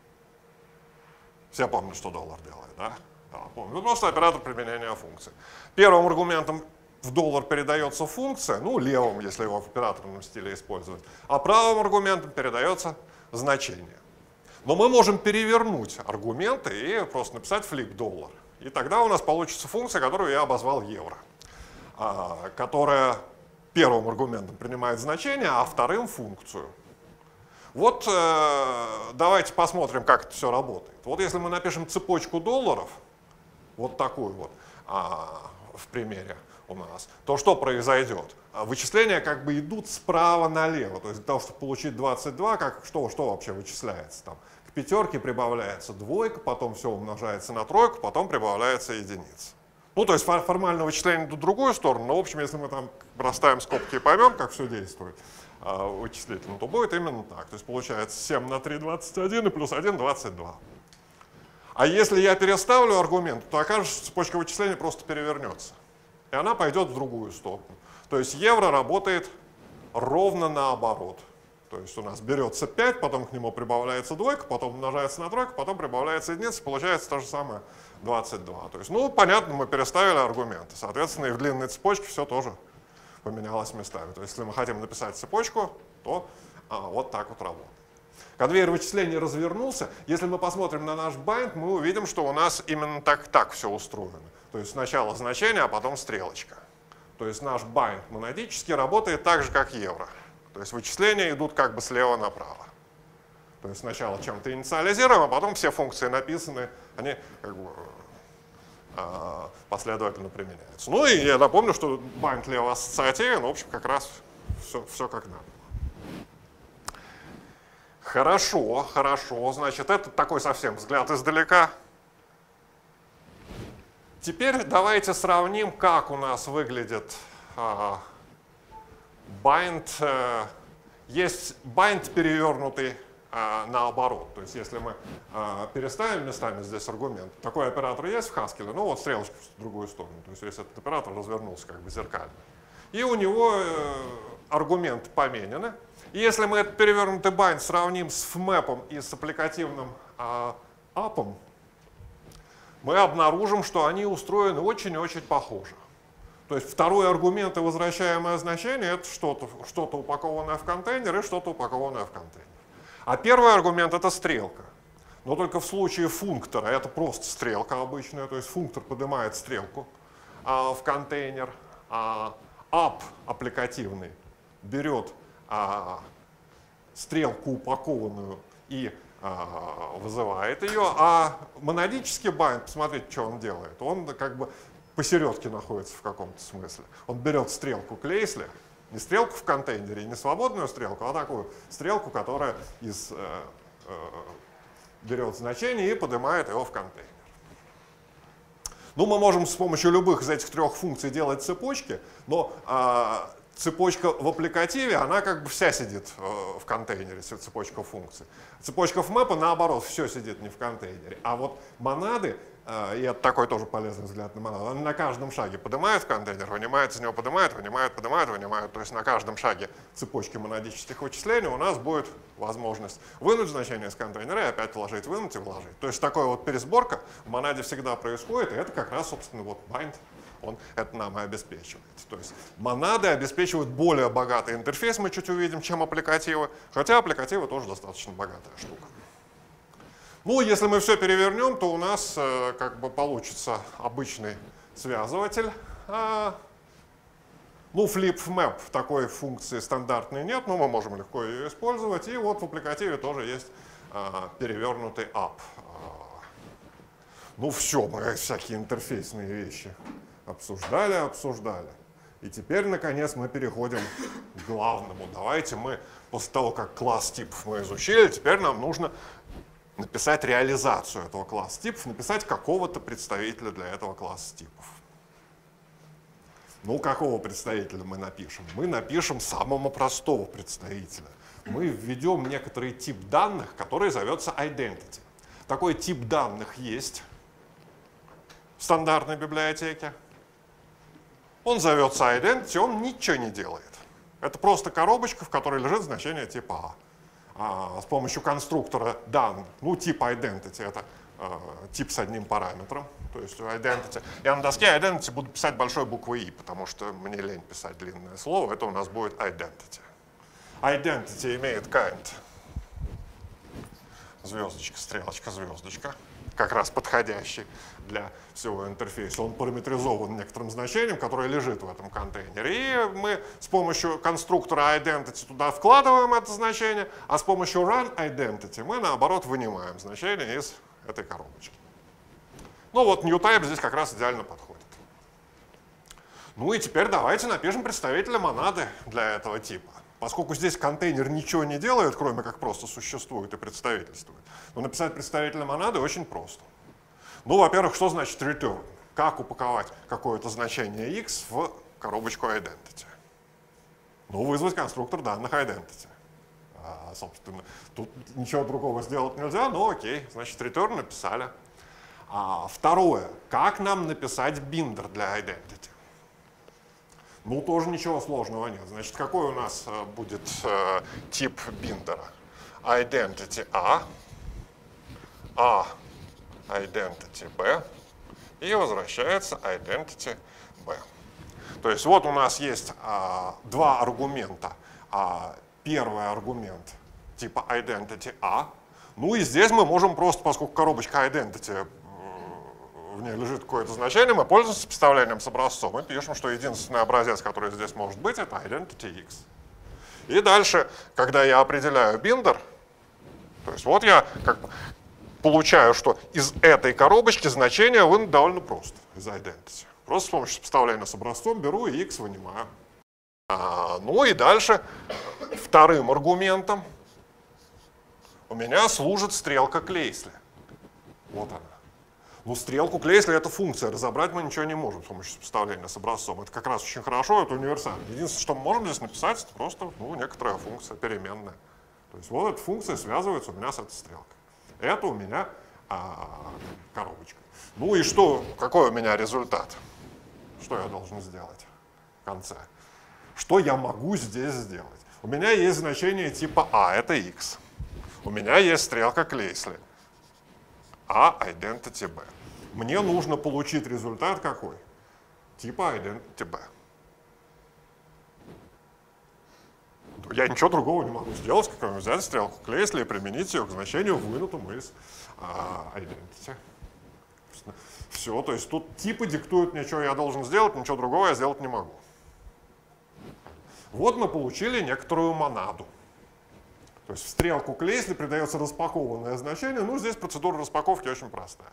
Все помнят, что $. делает, да? Да, помню. Это просто оператор применения функции. Первым аргументом в $. передается функция, левым, если его в операторном стиле использовать, а правым аргументом передается значение. Но мы можем перевернуть аргументы и просто написать flip $. И тогда у нас получится функция, которую я обозвал евро, которая первым аргументом принимает значение, а вторым функцию. Вот давайте посмотрим, как это все работает. Вот если мы напишем цепочку $, вот такую вот в примере у нас, то что произойдет? Вычисления идут справа налево. То есть для того, чтобы получить 22, что вообще вычисляется там? К пятерке прибавляется двойка, потом все умножается на тройку, потом прибавляется единица. То есть формально вычисление идут в другую сторону, но в общем, если мы там расставим скобки и поймем, как все действует вычислительно, то будет именно так. То есть получается 7 на 3 – 21 и плюс 1 – 22. А если я переставлю аргумент, то окажется, что цепочка вычисления просто перевернется. И она пойдет в другую сторону. То есть евро работает ровно наоборот. То есть у нас берется 5, потом к нему прибавляется двойка, потом умножается на тройку, потом прибавляется единица, получается то же самое 22. То есть, понятно, мы переставили аргументы. Соответственно, и в длинной цепочке все тоже поменялось местами. То есть, если мы хотим написать цепочку, то вот так вот работает. Конвейер вычислений развернулся. Если мы посмотрим на наш bind, мы увидим, что у нас именно так все устроено. То есть сначала значение, а потом стрелочка. То есть наш bind монадически работает так же, как евро. То есть вычисления идут слева направо. То есть сначала чем-то инициализируем, а потом все функции написаны, они последовательно применяются. И я напомню, что bind лево ассоциативен, в общем, как раз все как надо. Хорошо, значит, это такой совсем взгляд издалека. Теперь давайте сравним, как у нас выглядит bind. Есть bind перевернутый наоборот. То есть если мы переставим местами здесь аргумент, такой оператор есть в Haskell, ну вот стрелочка в другую сторону, то есть весь этот оператор развернулся как бы зеркально. И у него аргументы поменены. И если мы этот перевернутый bind сравним с fmap и с аппликативным app'ом, мы обнаружим, что они устроены очень-очень похоже. То есть второй аргумент и возвращаемое значение — это что-то упакованное в контейнер и что-то упакованное в контейнер. А первый аргумент — это стрелка. Но только в случае функтора это просто стрелка обычная, то есть функтор поднимает стрелку в контейнер, app аппликативный берет стрелку упакованную и вызывает ее, а монадический bind, посмотрите, что он делает. Он как бы посередке находится в каком-то смысле. Он берет стрелку Клейсли, не стрелку в контейнере, не свободную стрелку, а такую стрелку, которая берет значение и поднимает его в контейнер. Ну, мы можем с помощью любых из этих трех функций делать цепочки, но цепочка в аппликативе, она как бы вся сидит в контейнере, цепочка функций. Цепочка в мэпа, наоборот, все сидит не в контейнере. А вот монады, и это такой тоже полезный взгляд на монады, они на каждом шаге поднимают в контейнер, вынимают из него, поднимают, вынимают, поднимают, вынимают. То есть на каждом шаге цепочки монадических вычислений у нас будет возможность вынуть значение из контейнера и опять вложить, вынуть и вложить. То есть такая вот пересборка в монаде всегда происходит, и это как раз, собственно, вот bind, он это нам и обеспечивает. То есть монады обеспечивают более богатый интерфейс, мы чуть увидим, чем аппликативы, хотя аппликативы тоже достаточно богатая штука. Ну, если мы все перевернем, то у нас как бы получится обычный связыватель. Ну, flip-map такой функции стандартной нет, но мы можем легко ее использовать. И вот в аппликативе тоже есть перевернутый app. Ну все, мы всякие интерфейсные вещи обсуждали. И теперь, наконец, мы переходим к главному. Давайте мы, после того, как класс типов мы изучили, теперь нам нужно написать реализацию этого класса типов, написать какого-то представителя для этого класса типов. Ну, какого представителя мы напишем? Мы напишем самого простого представителя. Мы введем некоторый тип данных, который зовется identity. Такой тип данных есть в стандартной библиотеке. Он зовется identity, он ничего не делает. Это просто коробочка, в которой лежит значение типа А. С помощью конструктора данных, ну, тип identity — это тип с одним параметром, то есть identity. Я на доске identity буду писать большой буквой I, потому что мне лень писать длинное слово, это у нас будет identity. Identity имеет kind. Звездочка, стрелочка, звездочка. Как раз подходящий для всего интерфейса. Он параметризован некоторым значением, которое лежит в этом контейнере. И мы с помощью конструктора identity туда вкладываем это значение, а с помощью run identity мы, наоборот, вынимаем значение из этой коробочки. Ну вот newtype здесь как раз идеально подходит. Ну и теперь давайте напишем представителя монады для этого типа. Поскольку здесь контейнер ничего не делает, кроме как просто существует и представительствует, но написать представителя монады очень просто. Ну, во-первых, что значит return? Как упаковать какое-то значение x в коробочку identity? Ну, вызвать конструктор данных identity. Собственно, тут ничего другого сделать нельзя, но окей, значит, return написали. Второе, как нам написать биндер для identity? Ну, тоже ничего сложного нет. Значит, какой у нас будет тип биндера? Identity A, identity B, и возвращается identity B. То есть вот у нас есть два аргумента. Первый аргумент типа identity A. Ну и здесь мы можем просто, поскольку коробочка identity, в ней лежит какое-то значение, мы пользуемся сопоставлением с образцом и пишем, что единственный образец, который здесь может быть, это identity x. И дальше, когда я определяю биндер, то есть вот я как бы получаю, что из этой коробочки значение вынуть довольно просто, из identity. Просто с помощью сопоставления с образцом беру и x вынимаю. Ну и дальше вторым аргументом у меня служит стрелка Клейсли. Вот она. Ну, стрелку Клейсли — это функция, разобрать мы ничего не можем с помощью сопоставления с образцом. Это как раз очень хорошо, это универсально. Единственное, что мы можем здесь написать, это просто некоторая функция переменная. То есть вот эта функция связывается у меня с этой стрелкой. Это у меня коробочка. Ну и что, какой у меня результат? Что я должен сделать в конце? Что я могу здесь сделать? У меня есть значение типа А, это x. У меня есть стрелка Клейсли. А identity B. Мне нужно получить результат какой? Типа identity B. Я ничего другого не могу сделать, как взять стрелку Клейсли и применить ее к значению, вынутому из identity. Все, то есть тут типы диктуют мне, что я должен сделать, ничего другого я сделать не могу. Вот мы получили некоторую монаду. То есть в стрелку Клейсли придается распакованное значение, ну здесь процедура распаковки очень простая.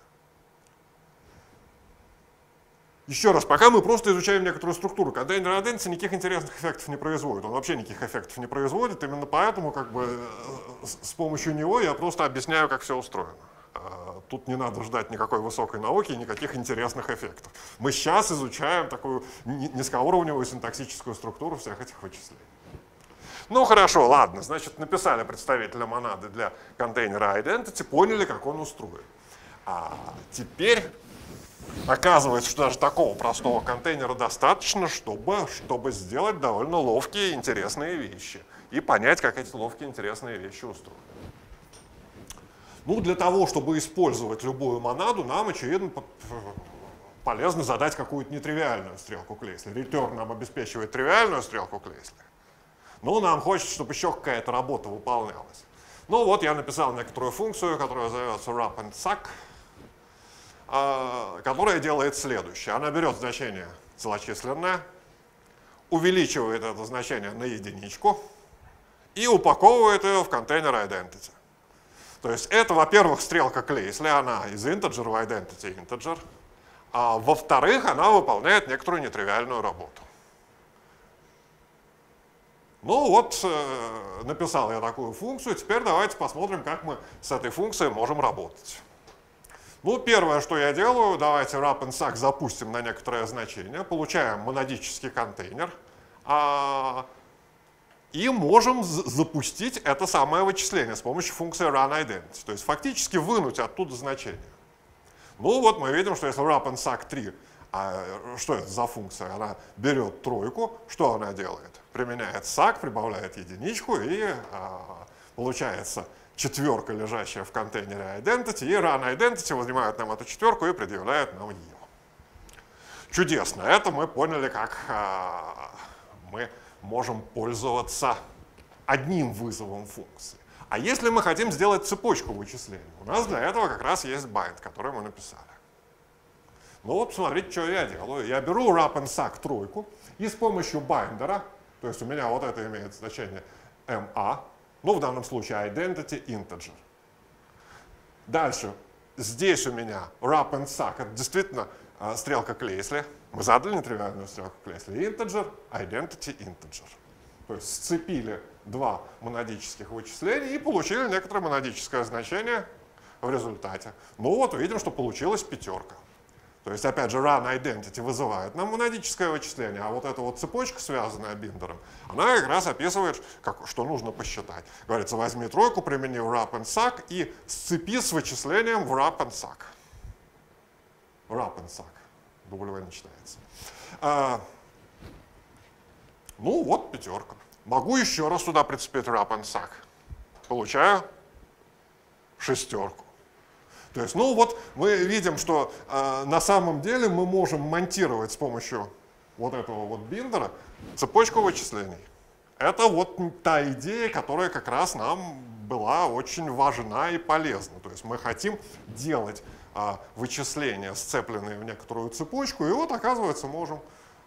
Еще раз, пока мы просто изучаем некоторую структуру, контейнер identity никаких интересных эффектов не производит, он вообще никаких эффектов не производит, именно поэтому как бы с помощью него я просто объясняю, как все устроено. Тут не надо ждать никакой высокой науки и никаких интересных эффектов. Мы сейчас изучаем такую низкоуровневую синтаксическую структуру всех этих вычислений. Ну хорошо, ладно, значит, написали представителя монады для контейнера identity, поняли, как он устроен. А теперь оказывается, что даже такого простого контейнера достаточно, чтобы сделать довольно ловкие и интересные вещи. И понять, как эти ловкие и интересные вещи устроены. Ну, для того, чтобы использовать любую монаду, нам, очевидно, полезно задать какую-то нетривиальную стрелку Клейсли. Return нам обеспечивает тривиальную стрелку Клейсли. Ну, нам хочется, чтобы еще какая-то работа выполнялась. Ну, вот я написал некоторую функцию, которая зовется wrap and suck, которая делает следующее. Она берет значение целочисленное, увеличивает это значение на единичку и упаковывает ее в контейнер identity. То есть это, во-первых, стрелка Клейсли, она из integer в identity integer, а во-вторых, она выполняет некоторую нетривиальную работу. Ну вот, написал я такую функцию, теперь давайте посмотрим, как мы с этой функцией можем работать. Ну, первое, что я делаю, давайте wrap and suck запустим на некоторое значение, получаем монадический контейнер, и можем запустить это самое вычисление с помощью функции runIdentity, то есть фактически вынуть оттуда значение. Ну вот мы видим, что если wrap and suck 3, что это за функция? Она берет тройку, что она делает? Применяет suck, прибавляет единичку, и получается четверка, лежащая в контейнере identity, и runIdentity возьмает нам эту четверку и предъявляет нам ее. Чудесно, это мы поняли, как мы можем пользоваться одним вызовом функции. А если мы хотим сделать цепочку вычислений, у нас для этого как раз есть bind, который мы написали. Ну вот, смотрите, что я делаю. Я беру wrap and suck тройку и с помощью байдера, то есть у меня вот это имеет значение ma, ну в данном случае identity integer. Дальше, здесь у меня wrap and suck, это действительно стрелка Клейсли. Мы задали нетривиальную стрелку Клейсли. Integer, identity integer. То есть сцепили два монадических вычисления и получили некоторое монадическое значение в результате. Ну вот, видим, что получилась пятерка. То есть, опять же, runIdentity вызывает нам монадическое вычисление, а вот эта вот цепочка, связанная биндером, она как раз описывает, что нужно посчитать. Говорится, возьми тройку, примени wrap and suck и сцепи с вычислением в wrap and suck. Wrap and suck. W не читается. Ну вот пятерка. Могу еще раз туда прицепить wrap and suck. Получаю шестерку. То есть, ну вот мы видим, что на самом деле мы можем монтировать с помощью вот этого вот биндера цепочку вычислений. Это вот та идея, которая как раз нам была очень важна и полезна. То есть мы хотим делать вычисления, сцепленные в некоторую цепочку, и вот, оказывается, можем...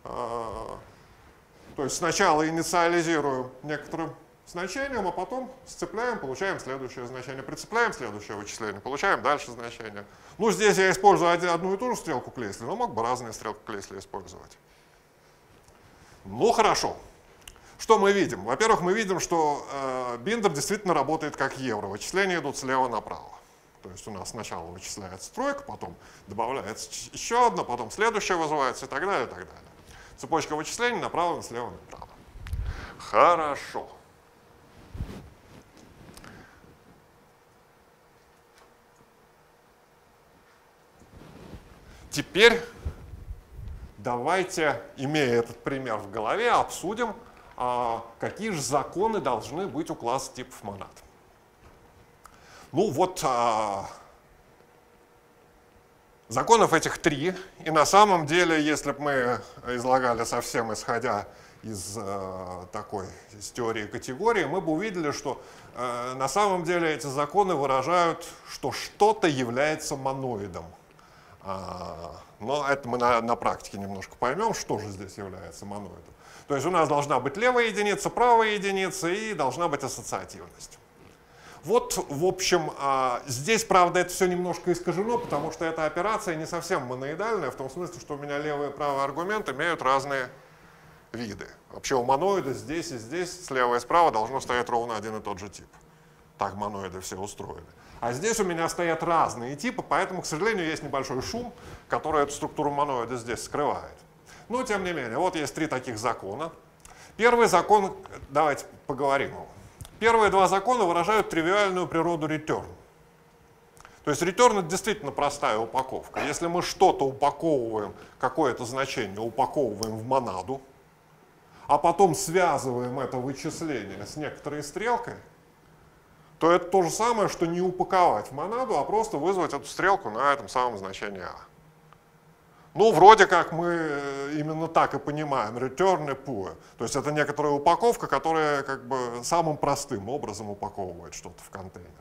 То есть сначала инициализируем некоторым значением, а потом сцепляем, получаем следующее значение, прицепляем следующее вычисление, получаем дальше значение. Ну, здесь я использую одну и ту же стрелку Клейсли, но мог бы разные стрелки Клейсли использовать. Ну, хорошо. Что мы видим? Во-первых, мы видим, что биндер действительно работает как евро. Вычисления идут слева направо. То есть у нас сначала вычисляется тройка, потом добавляется еще одна, потом следующая вызывается и так далее, и так далее. Цепочка вычислений направлена слева направо. Хорошо. теперь давайте, имея этот пример в голове, обсудим, какие же законы должны быть у класса типов монад. Ну вот, законов этих 3, и на самом деле, если бы мы излагали совсем исходя из из теории категории, мы бы увидели, что на самом деле эти законы выражают, что что-то является моноидом. Но это мы на практике немножко поймем, что же здесь является моноидом. То есть у нас должна быть левая единица, правая единица и должна быть ассоциативность. Вот, в общем, здесь, правда, это все немножко искажено, потому что эта операция не совсем моноидальная, в том смысле, что у меня левый и правый аргумент имеют разные виды. Вообще у моноида здесь и здесь, слева и справа, должно стоять ровно один и тот же тип. Так моноиды все устроены. А здесь у меня стоят разные типы, поэтому, к сожалению, есть небольшой шум, который эту структуру моноида здесь скрывает. Но, тем не менее, вот есть 3 таких закона. Первый закон, давайте поговорим его. Первые 2 закона выражают тривиальную природу return. То есть return — это действительно простая упаковка. Если мы что-то упаковываем, какое-то значение упаковываем в монаду, а потом связываем это вычисление с некоторой стрелкой, то это то же самое, что не упаковать в монаду, а просто вызвать эту стрелку на этом самом значении А. Ну, вроде как мы именно так и понимаем, return и pure. То есть это некоторая упаковка, которая как бы самым простым образом упаковывает что-то в контейнер.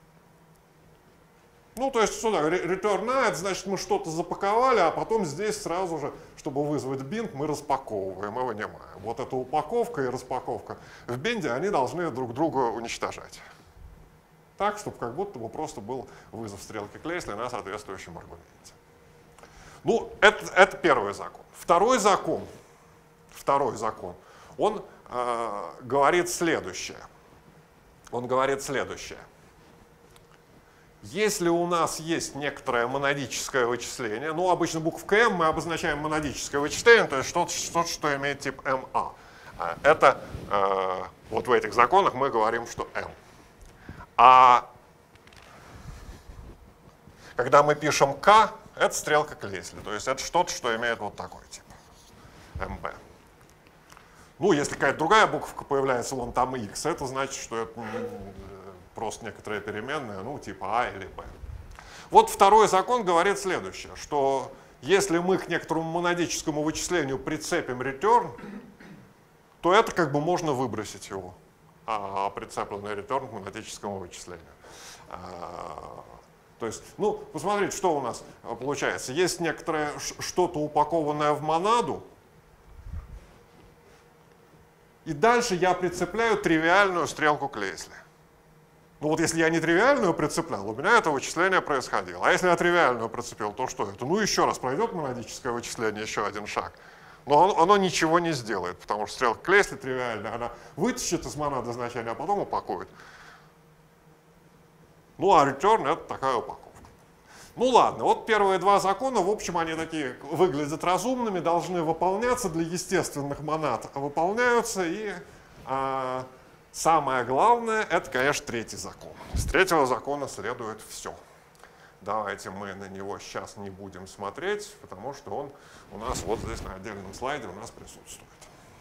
Ну, то есть сюда return A, это значит, мы что-то запаковали, а потом здесь сразу же, чтобы вызвать бинд, мы распаковываем и вынимаем. Вот эта упаковка и распаковка в бинде, они должны друг друга уничтожать. Так, чтобы как будто бы просто был вызов стрелки Клейсли на соответствующем аргументе. Ну, это первый закон. Второй закон, он говорит следующее. Если у нас есть некоторое монадическое вычисление, ну, обычно буковкой m мы обозначаем монадическое вычисление, то есть что-то, что имеет тип ma. Это вот в этих законах мы говорим, что m. А когда мы пишем k, это стрелка Клейсли, то есть это что-то, что имеет вот такой тип, mb. Ну, если какая-то другая буковка появляется, вон там x, это значит, что это просто некоторая переменная, ну, типа a или b. Вот второй закон говорит следующее, что если мы к некоторому монадическому вычислению прицепим return, то это как бы можно выбросить его, прицепленный return к монадическому вычислению. То есть, ну, посмотрите, что у нас получается. Есть некоторое что-то упакованное в монаду, и дальше я прицепляю тривиальную стрелку Клейсли. Ну вот если я не тривиальную прицеплял, у меня это вычисление происходило. А если я тривиальную прицепил, то что это? Ну еще раз пройдет монадическое вычисление, еще один шаг. Но оно ничего не сделает, потому что стрелка Клейсли тривиальная, она вытащит из монады значение, а потом упакует. Ну а return — это такая упаковка. Ну ладно, вот первые 2 закона, в общем, они такие выглядят разумными, должны выполняться для естественных монад, выполняются, и самое главное — это, конечно, 3-й закон. С 3-го закона следует все. Давайте мы на него сейчас не будем смотреть, потому что он у нас вот здесь на отдельном слайде у нас присутствует.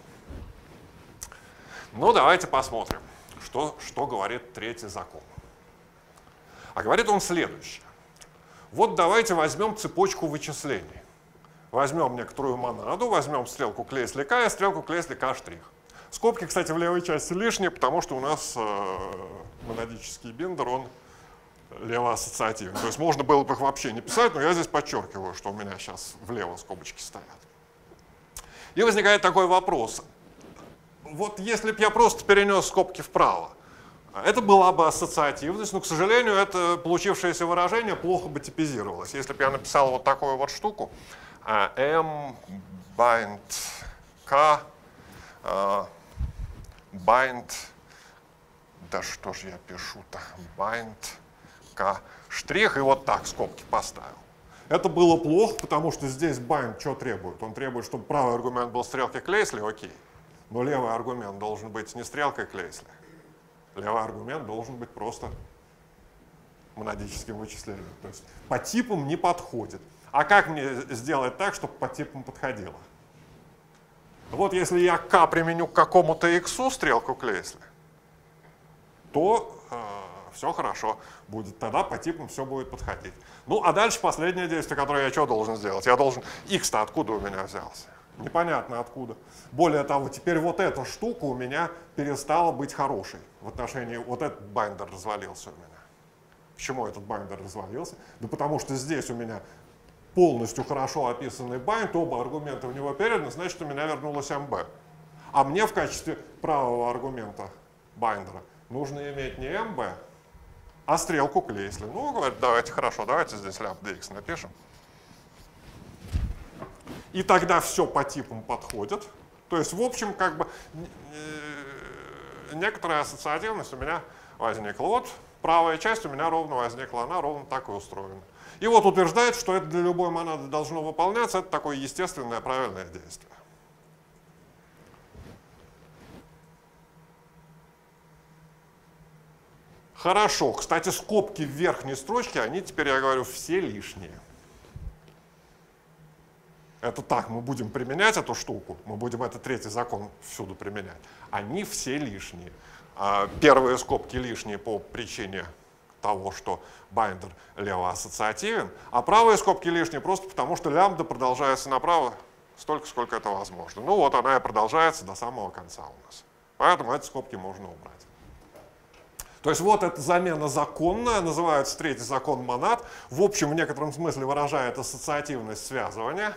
Ну, давайте посмотрим, что говорит 3-й закон. А говорит он следующее. Вот давайте возьмем цепочку вычислений. Возьмем некоторую монаду, возьмем стрелку Клейсли К и стрелку Клейсли К'. Скобки, кстати, в левой части лишние, потому что у нас монадический биндер, он левоассоциативный. То есть можно было бы их вообще не писать, но я здесь подчеркиваю, что у меня сейчас влево скобочки стоят. И возникает такой вопрос. Вот если бы я просто перенес скобки вправо, это была бы ассоциативность, но, к сожалению, это получившееся выражение плохо бы типизировалось. Если бы я написал вот такую вот штуку, m bind k bind, да что же я пишу-то, bind k штрих, и вот так скобки поставил. Это было плохо, потому что здесь bind что требует? Он требует, чтобы правый аргумент был стрелкой Клейсли, окей, но левый аргумент должен быть не стрелкой Клейсли. Левый аргумент должен быть просто монадическим вычислением. То есть по типам не подходит. А как мне сделать так, чтобы по типам подходило? Вот если я k применю к какому-то x стрелку Клейсли, то все хорошо будет. Тогда по типам все будет подходить. Ну, а дальше последнее действие, которое я что должен сделать? Я должен... X-то откуда у меня взялся? Непонятно откуда. Более того, теперь вот эта штука у меня перестала быть хорошей в отношении... Вот этот байндер развалился у меня. Почему этот байндер развалился? Да потому что здесь у меня полностью хорошо описанный байнд, оба аргумента в него переданы, значит, у меня вернулось MB. А мне в качестве правого аргумента байндера нужно иметь не MB, а стрелку Клейсли. Ну, говорит, давайте, хорошо, давайте здесь лямбда x напишем. И тогда все по типам подходит. То есть, в общем, как бы некоторая ассоциативность у меня возникла. Вот правая часть у меня ровно возникла, она ровно так и устроена. И вот утверждает, что это для любой монады должно выполняться, это такое естественное правильное действие. Хорошо. Кстати, скобки в верхней строчке, они теперь, я говорю, все лишние. Это так, мы будем применять эту штуку, мы будем этот третий закон всюду применять. Они все лишние. Первые скобки лишние по причине того, что байндер левоассоциативен, а правые скобки лишние просто потому, что лямбда продолжается направо столько, сколько это возможно. Ну вот она и продолжается до самого конца у нас. Поэтому эти скобки можно убрать. То есть вот эта замена законная, называется третий закон монад. В общем, в некотором смысле выражает ассоциативность связывания.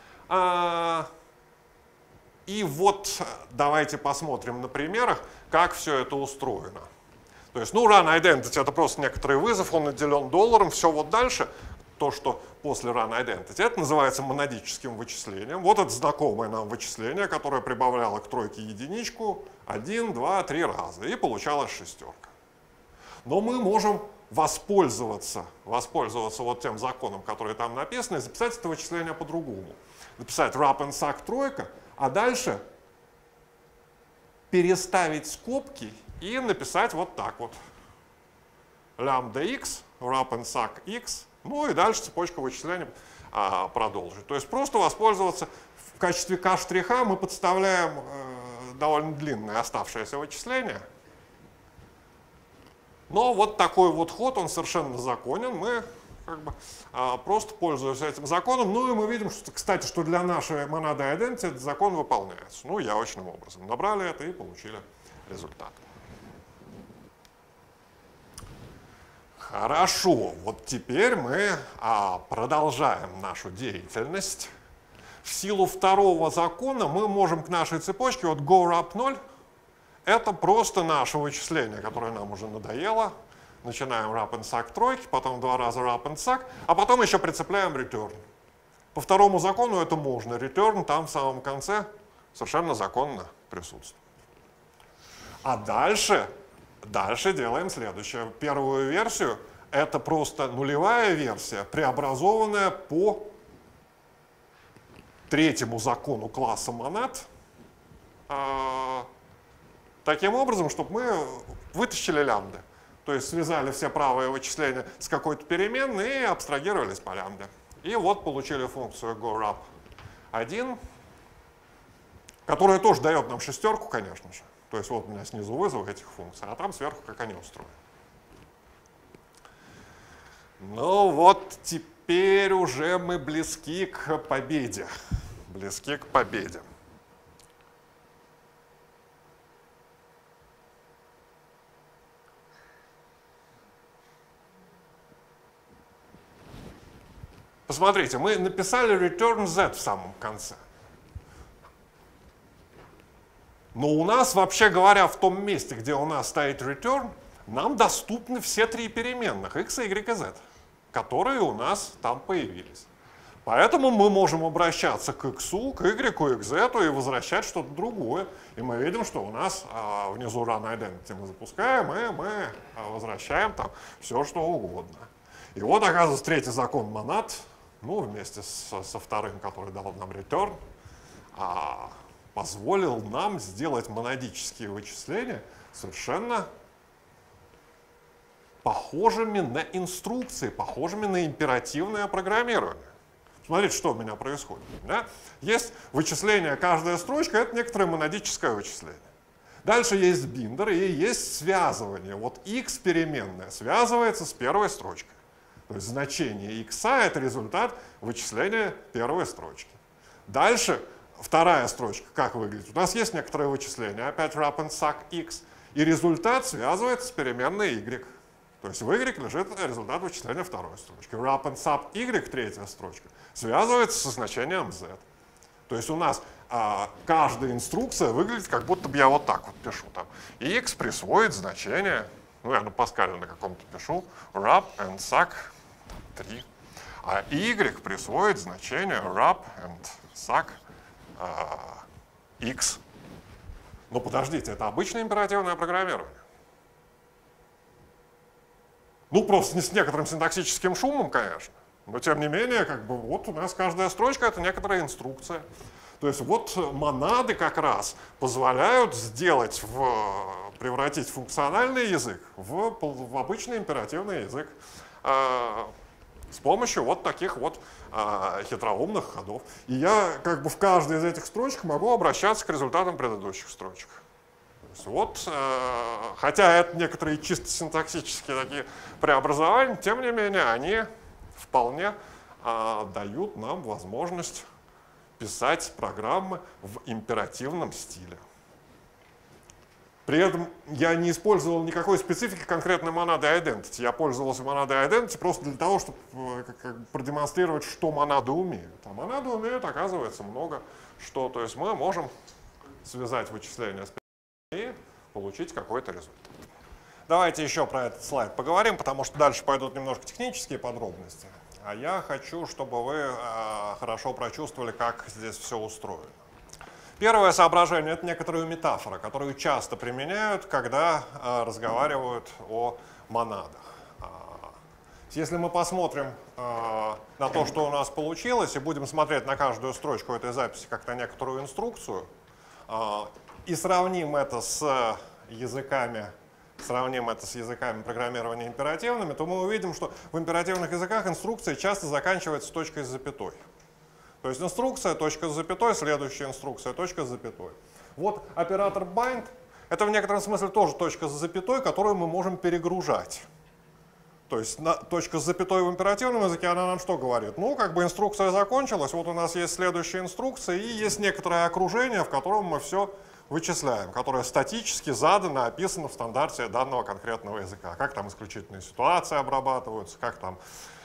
И вот давайте посмотрим на примерах, как все это устроено. То есть, ну, run identity — это просто некоторый вызов, он наделен $. Все вот дальше, то, что после run identity, это называется монадическим вычислением. Вот это знакомое нам вычисление, которое прибавляло к тройке единичку 1, 2, 3 раза, и получалась шестерка. Но мы можем воспользоваться вот тем законом, который там написан, и записать это вычисление по-другому. Написать Rapp-Sack тройка, а дальше переставить скобки и написать вот так вот. Лямбда x, Rapp-Sack x, ну и дальше цепочку вычислений продолжить. То есть просто воспользоваться в качестве k' мы подставляем довольно длинное оставшееся вычисление. Но вот такой вот ход, он совершенно законен. Мы как бы просто пользуемся этим законом. Ну и мы видим, что, кстати, что для нашей монады identity этот закон выполняется. Ну, явочным образом. Набрали это и получили результат. Хорошо, вот теперь мы продолжаем нашу деятельность. В силу второго закона мы можем к нашей цепочке, вот go_Rapp 0, это просто наше вычисление, которое нам уже надоело. Начинаем Rapp-Sack тройки, потом 2 раза Rapp-Sack, а потом еще прицепляем return. По второму закону это можно. Return там в самом конце совершенно законно присутствует. А дальше делаем следующее. Первую версию — это просто нулевая версия, преобразованная по третьему закону класса монад, таким образом, чтобы мы вытащили лямбды. То есть связали все правые вычисления с какой-то переменной и абстрагировались по лямбде. И вот получили функцию go_Rapp1, которая тоже дает нам шестерку, конечно же. То есть вот у меня снизу вызовы этих функций, а там сверху как они устроены. Ну вот теперь уже мы близки к победе. Близки к победе. Посмотрите, мы написали return z в самом конце. Но у нас, вообще говоря, в том месте, где у нас стоит return, нам доступны все три переменных x, y и z, которые у нас там появились. Поэтому мы можем обращаться к x, к y и к z и возвращать что-то другое. И мы видим, что у нас внизу run identity мы запускаем, и мы возвращаем там все, что угодно. И вот, оказывается, третий закон монад, ну, вместе со вторым, который дал нам return, позволил нам сделать монадические вычисления совершенно похожими на инструкции, похожими на императивное программирование. Смотрите, что у меня происходит. Да? Есть вычисление, каждая строчка — это некоторое монадическое вычисление. Дальше есть биндер и есть связывание. Вот x переменная связывается с первой строчкой. То есть значение x — это результат вычисления первой строчки. Дальше вторая строчка как выглядит? У нас есть некоторое вычисление, опять wrap and suck x, и результат связывается с переменной y. То есть в y лежит результат вычисления второй строчки. Wrap and sub y, третья строчка, связывается со значением z. То есть у нас каждая инструкция выглядит, как будто бы я вот так вот пишу. Там x присвоит значение, ну я на Паскале на каком-то пишу, wrap and suck 3. А y присвоит значение wrap and suck x. Ну подождите, это обычное императивное программирование. Ну просто с некоторым синтаксическим шумом, конечно. Но тем не менее, как бы вот у нас каждая строчка — это некоторая инструкция. То есть вот монады как раз позволяют сделать, превратить функциональный язык в обычный императивный язык с помощью вот таких вот хитроумных ходов. И я как бы в каждой из этих строчек могу обращаться к результатам предыдущих строчек. То есть вот, хотя это некоторые чисто синтаксические такие преобразования, тем не менее они вполне дают нам возможность писать программы в императивном стиле. При этом я не использовал никакой специфики конкретной монады identity. Я пользовался монадой identity просто для того, чтобы продемонстрировать, что монады умеют. А монады умеют, оказывается, много что. То есть мы можем связать вычисления с и получить какой-то результат. Давайте еще про этот слайд поговорим, потому что дальше пойдут немножко технические подробности. А я хочу, чтобы вы хорошо прочувствовали, как здесь все устроено. Первое соображение — это некоторая метафора, которую часто применяют, когда разговаривают о монадах. Если мы посмотрим на то, что у нас получилось, и будем смотреть на каждую строчку этой записи как на некоторую инструкцию, и сравним это с языками программирования императивными, то мы увидим, что в императивных языках инструкция часто заканчивается точкой с запятой. То есть инструкция, точка с запятой, следующая инструкция, точка с запятой. Вот оператор bind — это в некотором смысле тоже точка с запятой, которую мы можем перегружать. То есть точка с запятой в императивном языке, она нам что говорит? Ну, как бы инструкция закончилась, вот у нас есть следующая инструкция, и есть некоторое окружение, в котором мы все вычисляем, которое статически задано, описано в стандарте данного конкретного языка. Как там исключительные ситуации обрабатываются, как там,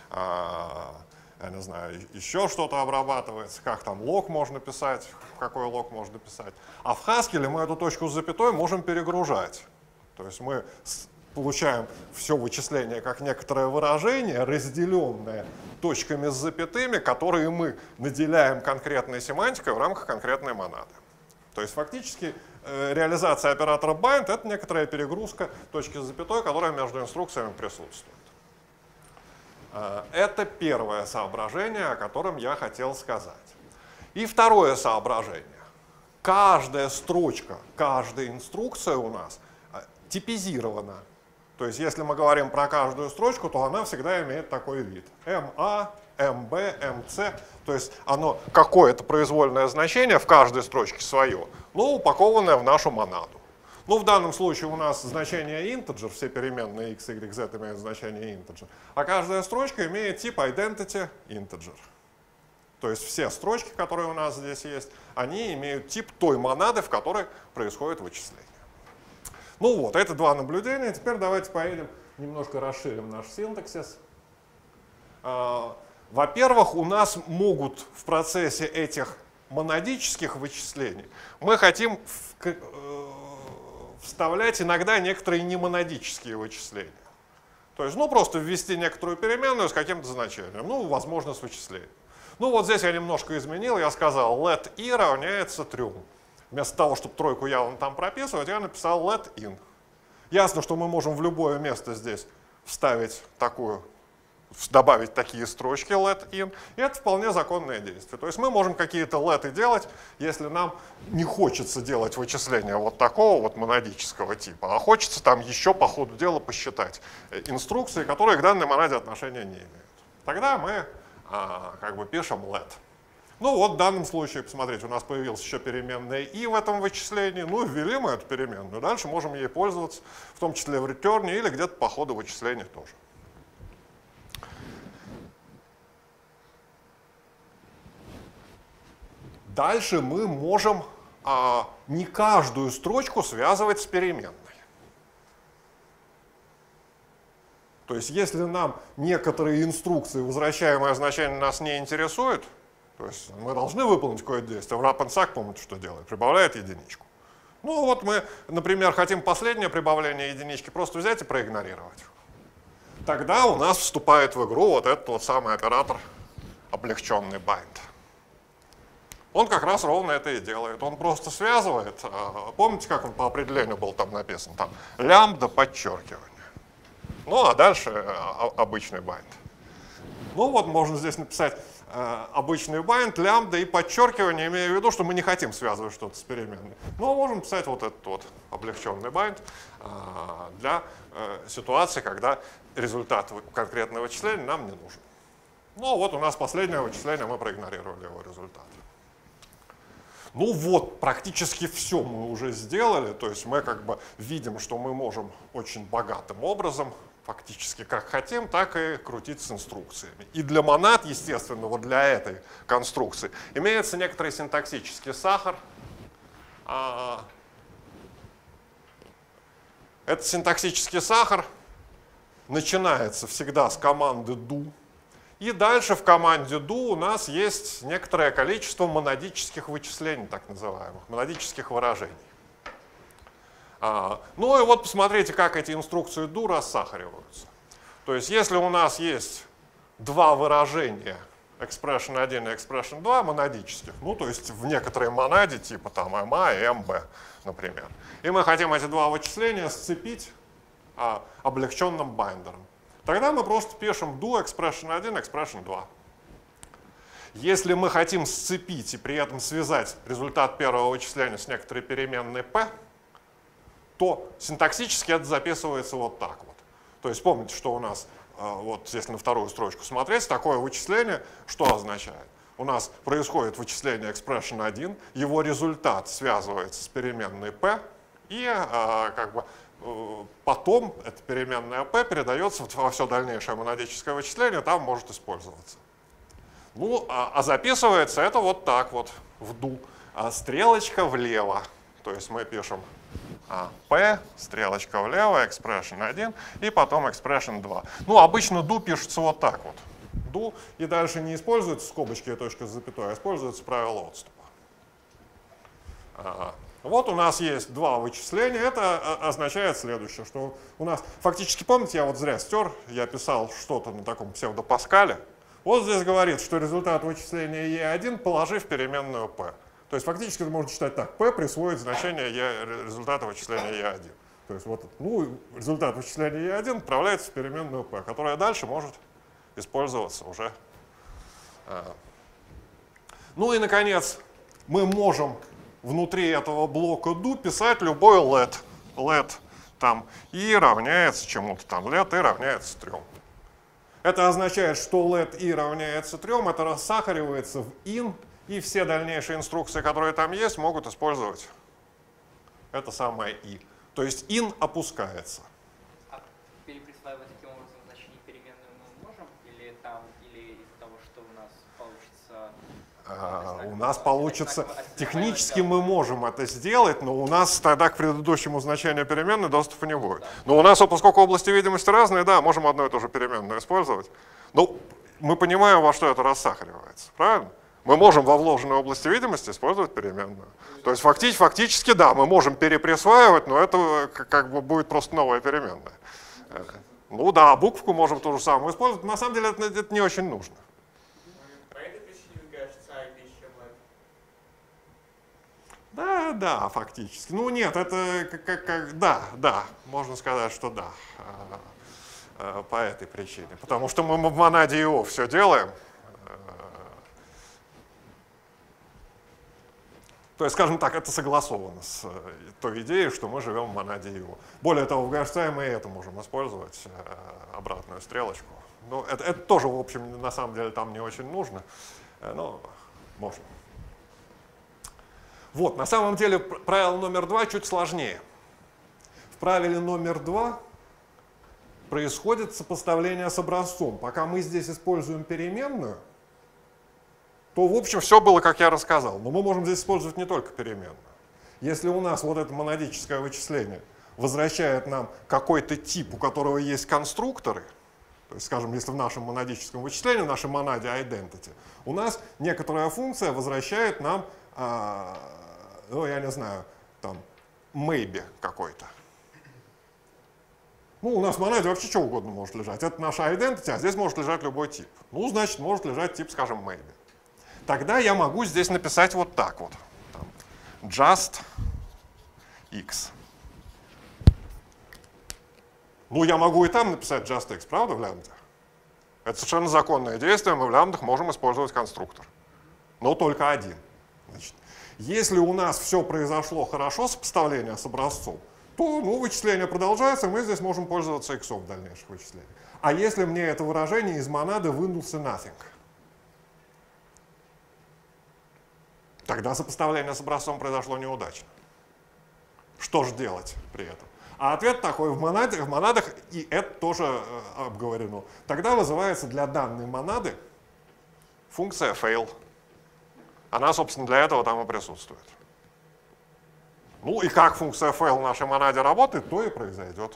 я не знаю, еще что-то обрабатывается, как там лог можно писать, какой лог можно писать. А в Haskell мы эту точку с запятой можем перегружать. То есть мы получаем все вычисление как некоторое выражение, разделенное точками с запятыми, которые мы наделяем конкретной семантикой в рамках конкретной монады. То есть фактически реализация оператора bind — это некоторая перегрузка точки с запятой, которая между инструкциями присутствует. Это первое соображение, о котором я хотел сказать. И второе соображение. Каждая строчка, каждая инструкция у нас типизирована. То есть если мы говорим про каждую строчку, то она всегда имеет такой вид. MA, MB, MC. То есть оно какое-то произвольное значение в каждой строчке свое, но упакованное в нашу монаду. Ну, в данном случае у нас значение integer, все переменные x, y, z имеют значение integer, а каждая строчка имеет тип identity integer. То есть все строчки, которые у нас здесь есть, они имеют тип той монады, в которой происходит вычисление. Ну вот, это два наблюдения. Теперь давайте поедем, немножко расширим наш синтаксис. Во-первых, у нас могут в процессе этих монадических вычислений, мы хотим вставлять иногда некоторые немонадические вычисления. То есть, ну, просто ввести некоторую переменную с каким-то значением, ну, возможно, с вычислением. Ну, вот здесь я немножко изменил, я сказал let i равняется true. Вместо того, чтобы тройку явно там прописывать, я написал let in. Ясно, что мы можем в любое место здесь вставить такую, добавить такие строчки let in, и это вполне законное действие. То есть мы можем какие-то let делать, если нам не хочется делать вычисления вот такого вот монадического типа, а хочется там еще по ходу дела посчитать инструкции, которые к данной монаде отношения не имеют. Тогда мы как бы пишем let. Ну вот в данном случае, посмотрите, у нас появилась еще переменная и в этом вычислении. Ну, ввели мы эту переменную. Дальше можем ей пользоваться, в том числе в return или где-то по ходу вычисления тоже. Дальше мы можем не каждую строчку связывать с переменной. То есть если нам некоторые инструкции, возвращаемое значение нас не интересует, то есть мы должны выполнить какое-то действие. Wrap and Sack, помните, что делает? Прибавляет единичку. Ну вот мы, например, хотим последнее прибавление единички просто взять и проигнорировать. Тогда у нас вступает в игру вот этот вот самый оператор облегченный bind. Он как раз ровно это и делает. Он просто связывает. Помните, как он по определению был там написан? Там лямбда подчеркивание. Ну а дальше обычный bind. Ну вот можно здесь написать обычный bind, лямбда и подчеркивание, имея в виду, что мы не хотим связывать что-то с переменной. Но можем писать вот этот вот облегченный bind для ситуации, когда результат конкретного вычисления нам не нужен. Ну вот у нас последнее вычисление, мы проигнорировали его результат. Ну вот, практически все мы уже сделали, то есть мы как бы видим, что мы можем очень богатым образом, фактически как хотим, так и крутить с инструкциями. И для монад, естественно, вот для этой конструкции имеется некоторый синтаксический сахар. Этот синтаксический сахар начинается всегда с команды do. И дальше в команде do у нас есть некоторое количество монадических вычислений, так называемых, монадических выражений. Ну и вот посмотрите, как эти инструкции do рассахариваются. То есть если у нас есть два выражения, expression 1 и expression 2, монадических, ну то есть в некоторой монаде типа там ma и mb, например, и мы хотим эти два вычисления сцепить облегченным байндером, тогда мы просто пишем do expression 1, expression 2. Если мы хотим сцепить и при этом связать результат первого вычисления с некоторой переменной p, то синтаксически это записывается вот так вот. То есть помните, что у нас, вот если на вторую строчку смотреть, такое вычисление что означает? У нас происходит вычисление expression 1, его результат связывается с переменной p, и как бы потом эта переменная p передается во все дальнейшее монадическое вычисление, там может использоваться. Ну, записывается это вот так вот в do. Стрелочка влево. То есть мы пишем p, стрелочка влево, expression 1, и потом expression 2. Ну, обычно do пишется вот так вот. Do, и дальше не используются скобочки и точка с запятой, а используется правило отступа. Вот у нас есть два вычисления. Это означает следующее, что у нас фактически, помните, я вот зря стер, я писал что-то на таком псевдопаскале. Вот здесь говорит, что результат вычисления E1 положи в переменную p. То есть фактически это можно читать так. P присвоит значение результата вычисления E1. То есть вот ну, результат вычисления E1 отправляется в переменную p, которая дальше может использоваться уже. Ну и, наконец, мы можем внутри этого блока do писать любой let. Let там i равняется чему-то там, let i равняется 3. Это означает, что let i равняется 3, это рассахаривается в in, и все дальнейшие инструкции, которые там есть, могут использовать это самое i. То есть in опускается. А переприсваивать таким образом значение переменную мы можем? Или из-за того, что у нас получится... У нас получится, технически мы можем это сделать, но у нас тогда к предыдущему значению переменной доступа не будет. Но у нас, поскольку области видимости разные, да, можем одну и ту же переменную использовать. Но мы понимаем, во что это рассахаривается, правильно? Мы можем во вложенной области видимости использовать переменную. То есть фактически, да, мы можем переприсваивать, но это как бы будет просто новая переменная. Ну да, букву можем то же самое использовать, но на самом деле это не очень нужно. Да, фактически. Ну нет, это да, можно сказать, что да, по этой причине. Потому что мы в монаде ИО все делаем. То есть, скажем так, это согласовано с той идеей, что мы живем в монаде ИО. Более того, в GHC мы и это можем использовать, обратную стрелочку. Ну, это тоже, в общем, на самом деле там не очень нужно, но можно. Вот, на самом деле правило номер 2 чуть сложнее. В правиле номер 2 происходит сопоставление с образцом. Пока мы здесь используем переменную, то, в общем, все было, как я рассказал. Но мы можем здесь использовать не только переменную. Если у нас вот это монадическое вычисление возвращает нам какой-то тип, у которого есть конструкторы, то есть, скажем, если в нашем монадическом вычислении, в нашей монаде identity, у нас некоторая функция возвращает нам, ну, я не знаю, там, maybe какой-то. Ну, у нас в монаде вообще что угодно может лежать. Это наша identity, а здесь может лежать любой тип. Ну, значит, может лежать тип, скажем, maybe. Тогда я могу здесь написать вот так вот. Там, just x. Ну, я могу и там написать just x, правда, в лямбде? Это совершенно законное действие, мы в лямбдах можем использовать конструктор. Но только один. Значит, если у нас все произошло хорошо, сопоставление с образцом, то ну, вычисление продолжается, мы здесь можем пользоваться x в дальнейших вычислениях. А если мне это выражение из монады вынулся nothing, тогда сопоставление с образцом произошло неудачно. Что же делать при этом? А ответ такой: в монадах, и это тоже обговорено, тогда вызывается для данной монады функция fail. Она, собственно, для этого там и присутствует. Ну и как функция fail в нашей монаде работает, то и произойдет.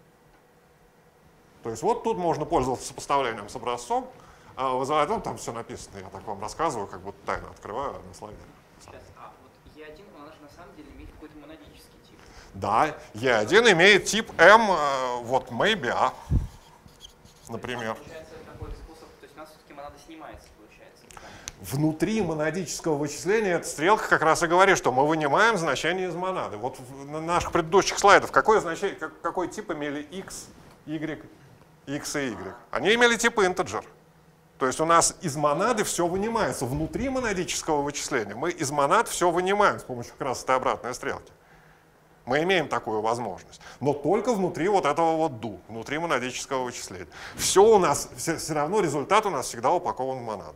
То есть вот тут можно пользоваться сопоставлением с образцом, вызывает, ну там все написано, я так вам рассказываю, как будто тайно открываю на слайде. Сейчас, вот E1, он же на самом деле имеет какой-то монадический тип. Да, E1 имеет тип M, вот maybe A, например. Получается такой способ, то есть у нас все-таки монада снимается, получается. Внутри монадического вычисления эта стрелка как раз и говорит, что мы вынимаем значение из монады. Вот на наших предыдущих слайдах какой тип имели x, y, x и y? Они имели тип integer. То есть у нас из монады все вынимается. Внутри монадического вычисления мы из монад все вынимаем с помощью как раз этой обратной стрелки. Мы имеем такую возможность. Но только внутри вот этого вот do, внутри монадического вычисления. Все у нас, все равно результат у нас всегда упакован в монаду.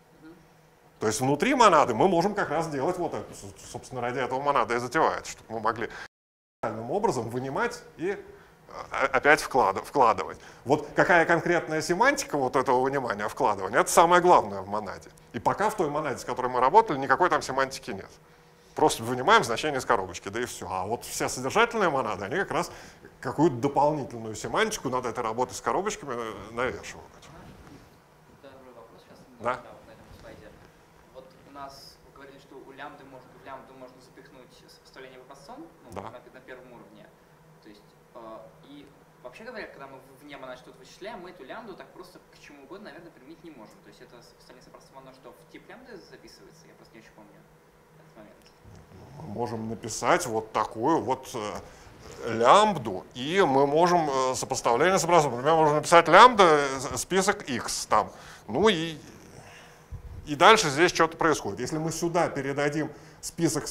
То есть внутри монады мы можем как раз делать вот это. Собственно, ради этого монада и затевается, чтобы мы могли специальным образом вынимать и опять вкладывать. Вот какая конкретная семантика вот этого вынимания, вкладывания, это самое главное в монаде. И пока в той монаде, с которой мы работали, никакой там семантики нет. Просто вынимаем значение из коробочки, да и все. А вот все содержательные монады, они как раз какую-то дополнительную семантику над этой работой с коробочками навешивают. Второй вопрос сейчас. Да? Вот на этом слайде. Вот у нас, вы говорили, что в лямбду можно запихнуть сопоставление в образцом, ну, Да. на первом уровне. То есть, и вообще говоря, когда мы вне монад что-то вычисляем, мы эту лямбду так просто к чему угодно, наверное, применить не можем. То есть это сопоставление с образцом, оно что, в тип лямбды записывается? Я просто не очень помню этот момент. Мы можем написать вот такую вот лямбду, и мы можем сопоставление с образцом. Например, можно написать лямбда, список x там. Ну и дальше здесь что-то происходит. Если мы сюда передадим список,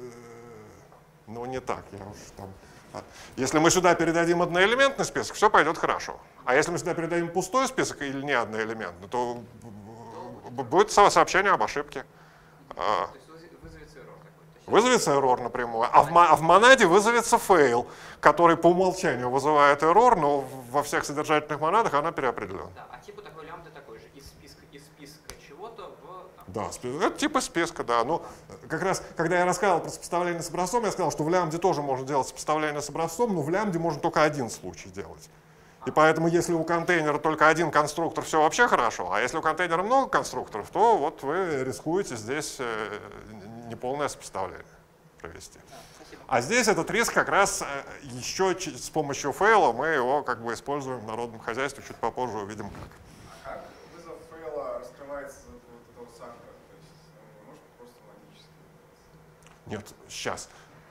ну не так, я уж там. Если мы сюда передадим одноэлементный список, все пойдет хорошо. А если мы сюда передадим пустой список или не одноэлементный, то будет сообщение об ошибке. То есть вызовется error такой. Вызовется error напрямую, а в монаде вызовется fail, который по умолчанию вызывает error, но во всех содержательных монадах она переопределена. Да, а типа такой лямбды такой же, из списка чего-то в... Да, это типа списка, да. Ну, как раз, когда я рассказывал про сопоставление с образцом, я сказал, что в лямбде тоже можно делать сопоставление с образцом, но в лямбде можно только один случай делать. И поэтому, если у контейнера только один конструктор, все вообще хорошо, а если у контейнера много конструкторов, то вот вы рискуете здесь неполное сопоставление провести. А здесь этот риск как раз еще с помощью фейла мы его как бы используем в народном хозяйстве, чуть попозже увидим как. А как вызов фейла раскрывается вот этого сахара? То есть он не может просто логически? Нет, сейчас.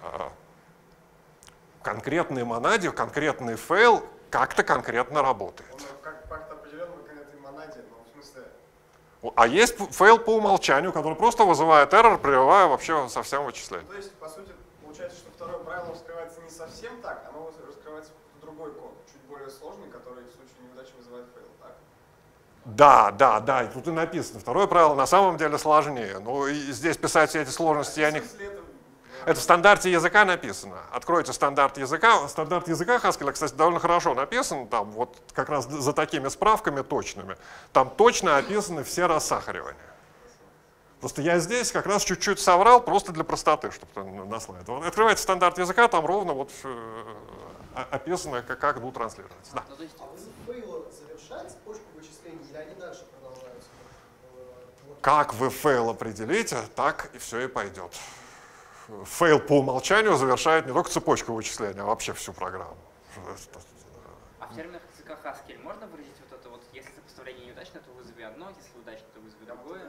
В конкретной монаде конкретный фейл как-то конкретно работает. Он как-то определен в конкретной монаде, но в смысле... А есть фейл по умолчанию, который просто вызывает error, прерывая вообще совсем вычисление. То есть, по сути, получается, что второе правило раскрывается не совсем так, оно раскрывается в другой код, чуть более сложный, который в случае неудачи вызывает фейл, так? Да, и тут и написано. Второе правило на самом деле сложнее. Ну и здесь писать все эти сложности я не... Это в стандарте языка написано. Откройте стандарт языка. Стандарт языка Haskell, кстати, довольно хорошо написан. Там вот как раз за такими справками точными. Там точно описаны все рассахаривания. Просто я здесь как раз чуть-чуть соврал, просто для простоты, чтобы на слайд. Вот открывайте стандарт языка, там ровно вот описано, как будут транслироваться. Да. А вы фейл завершаете цепочку вычислений, или они дальше продолжаются? Как вы фейл определите, так и все и пойдет. Фейл по умолчанию завершает не только цепочку вычисления, а вообще всю программу. А в терминах языка Haskell можно выразить вот это вот, если сопоставление неудачно, то вызови одно, если удачно, то вызови другое?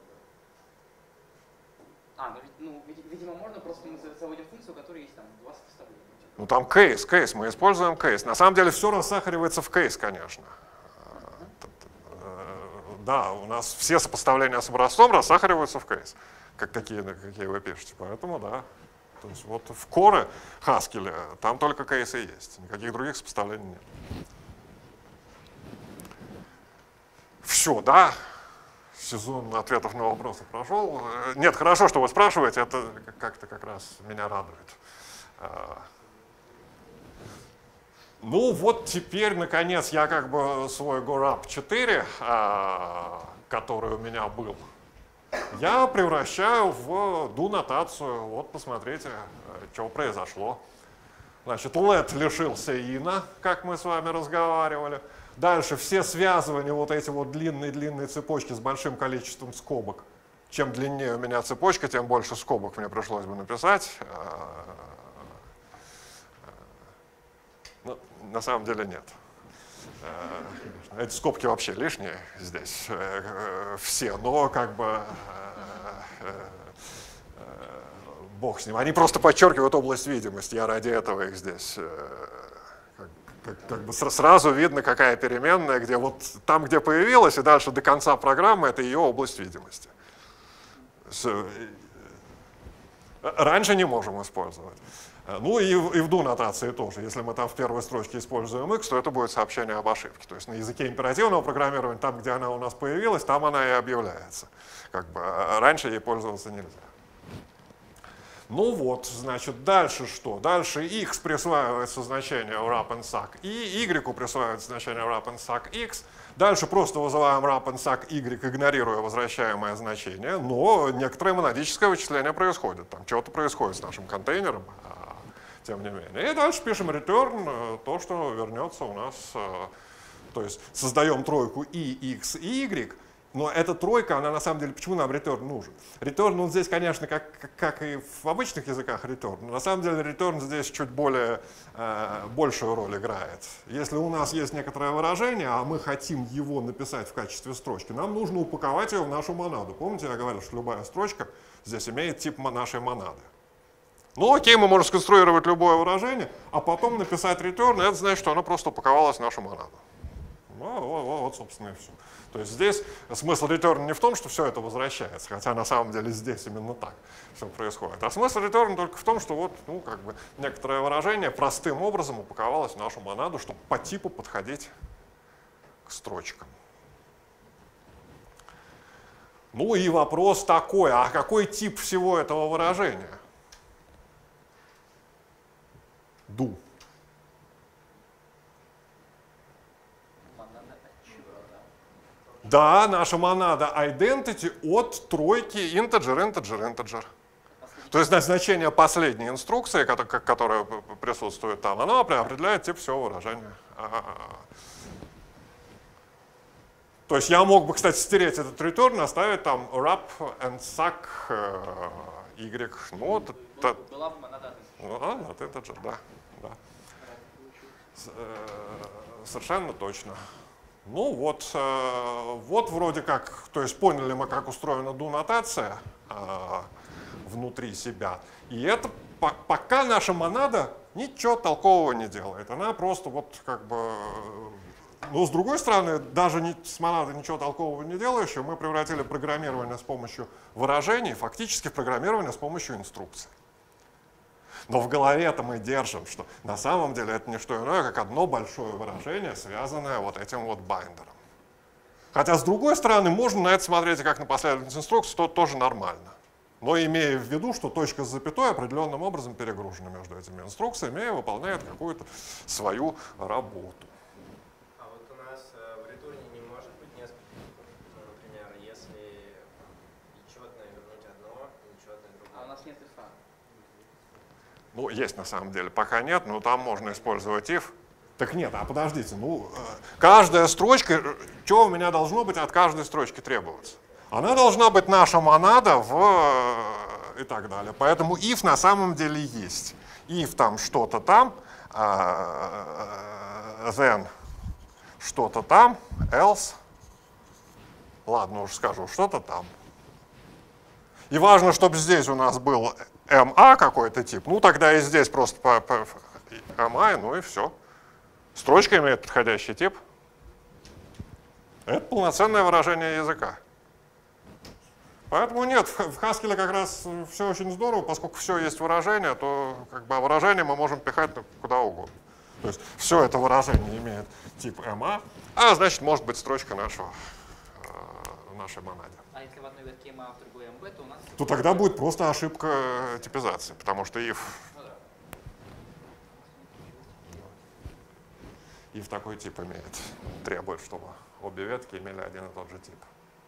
Видимо, можно, просто мы заводим функцию, у которой есть там два сопоставления. Ну там кейс, мы используем кейс. На самом деле все рассахаривается в кейс, конечно. Да, у нас все сопоставления с образцом рассахариваются в кейс, какие вы пишете. Поэтому да. То есть вот в коре Haskell там только кейсы есть, никаких других сопоставлений нет. Все, да? Сезон ответов на вопросы прошел. Нет, хорошо, что вы спрашиваете, это как-то как раз меня радует. Ну вот теперь, наконец, я как бы свой GoRap 4, который у меня был, я превращаю в do-нотацию. Вот посмотрите, что произошло. Значит, let лишился ина, как мы с вами разговаривали. Дальше все связывания, вот эти вот длинные цепочки с большим количеством скобок. Чем длиннее у меня цепочка, тем больше скобок мне пришлось бы написать. Ну, на самом деле нет. Эти скобки вообще лишние здесь все, но как бы бог с ним. Они просто подчеркивают область видимости, я ради этого их здесь... Как бы сразу видно, какая переменная, где вот там, где появилась, и дальше до конца программы это ее область видимости. Раньше не можем использовать. Ну и в do-нотации тоже. Если мы там в первой строчке используем x, то это будет сообщение об ошибке. То есть на языке императивного программирования, там, где она у нас появилась, там она и объявляется. Как бы раньше ей пользоваться нельзя. Ну вот, значит, дальше что? Дальше x присваивается значение wrap and suck и y присваивается значение wrap and suck x. Дальше просто вызываем wrap and suck y, игнорируя возвращаемое значение, но некоторое монадическое вычисление происходит. Там что-то происходит с нашим контейнером, тем не менее. И дальше пишем return, то, что вернется у нас. То есть создаем тройку и x, и y. Но эта тройка, она на самом деле, почему нам return нужен? Return, ну здесь, конечно, как и в обычных языках return, но на самом деле return здесь чуть большую роль играет. Если у нас есть некоторое выражение, а мы хотим его написать в качестве строчки, нам нужно упаковать ее в нашу монаду. Помните, я говорил, что любая строчка здесь имеет тип нашей монады. Ну окей, мы можем сконструировать любое выражение, а потом написать return, и это значит, что оно просто упаковалось в нашу монаду. Ну, вот, собственно, и все. То есть здесь смысл return не в том, что все это возвращается, хотя на самом деле здесь именно так все происходит. А смысл return только в том, что вот, ну, как бы некоторое выражение простым образом упаковалось в нашу монаду, чтобы по типу подходить к строчкам. Ну и вопрос такой, а какой тип всего этого выражения? Do. Да, наша монада identity от тройки integer. То есть значение последней инструкции, которая присутствует там, оно определяет тип всего выражения. То есть я мог бы, кстати, стереть этот return, оставить там wrap and suck y. Ну, была бы монада. От integer, да. Совершенно точно. Ну вот вроде как, то есть поняли мы, как устроена do-нотация внутри себя. И это пока наша монада ничего толкового не делает. Она просто вот как бы Но с другой стороны, даже с монадой ничего толкового не делающего, мы превратили программирование с помощью выражений фактически в программирование с помощью инструкций. Но в голове-то мы держим, что на самом деле это не что иное, как одно большое выражение, связанное вот этим вот байдером. Хотя, с другой стороны, можно на это смотреть как на последовательность инструкций, то тоже нормально. Но имея в виду, что точка с запятой определенным образом перегружена между этими инструкциями и выполняет какую-то свою работу. А вот у нас в ретурне не может быть несколько типов. Ну, например, если нечетное вернуть одно, нечетное другое. А у нас нет ифа. Ну, есть на самом деле, пока нет, но там можно использовать if. Так нет, а подождите, каждая строчка, что у меня должно быть от каждой строчки требоваться? Она должна быть наша монада и так далее. Поэтому if на самом деле есть. If там что-то там, then что-то там, else, ладно, уже скажу, что-то там. И важно, чтобы здесь у нас был MA какой-то тип, тогда и здесь просто MI, ну и все. Строчка имеет подходящий тип. Это полноценное выражение языка. Поэтому нет, в Haskell как раз все очень здорово, поскольку все есть выражение, то выражение мы можем пихать куда угодно. То есть все это выражение имеет тип MA, а значит может быть строчка нашей монаде. А если в одной ветке MA, а в другой MB, то у нас... То тогда будет просто ошибка типизации, потому что if... if такой тип требует, чтобы обе ветки имели один и тот же тип.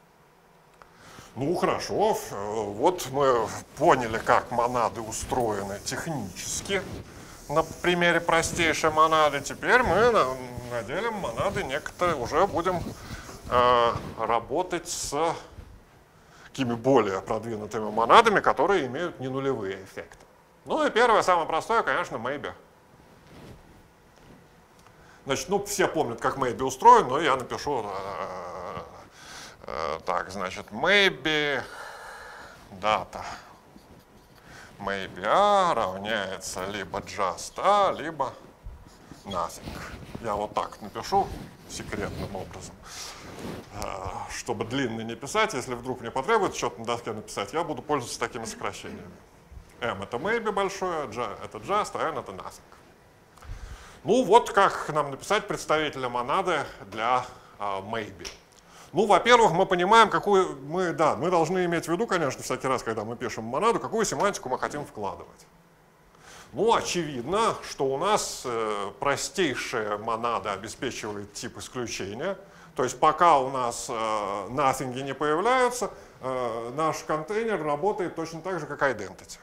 Ну хорошо, вот мы поняли, как монады устроены технически на примере простейшей монады. Теперь мы наделим монады некоторые, уже будем работать с такими более продвинутыми монадами, которые имеют ненулевые эффекты. Ну и первое, самое простое, конечно, maybe. Значит, все помнят, как maybe устроен, но я напишу так, значит, maybe data maybe A равняется либо just A, либо nothing. Я вот так напишу секретным образом. Чтобы длинно не писать, если вдруг мне потребуется что-то на доске написать, я буду пользоваться такими сокращениями. M это maybe большое, J это just, а N это nothing. Ну вот как нам написать представителя монады для maybe. Ну, во-первых, мы понимаем, какую мы должны иметь в виду, конечно, всякий раз, когда мы пишем монаду, какую семантику мы хотим вкладывать. Ну, очевидно, что у нас простейшая монада обеспечивает тип исключения. То есть пока у нас nothing не появляются, наш контейнер работает точно так же, как identity.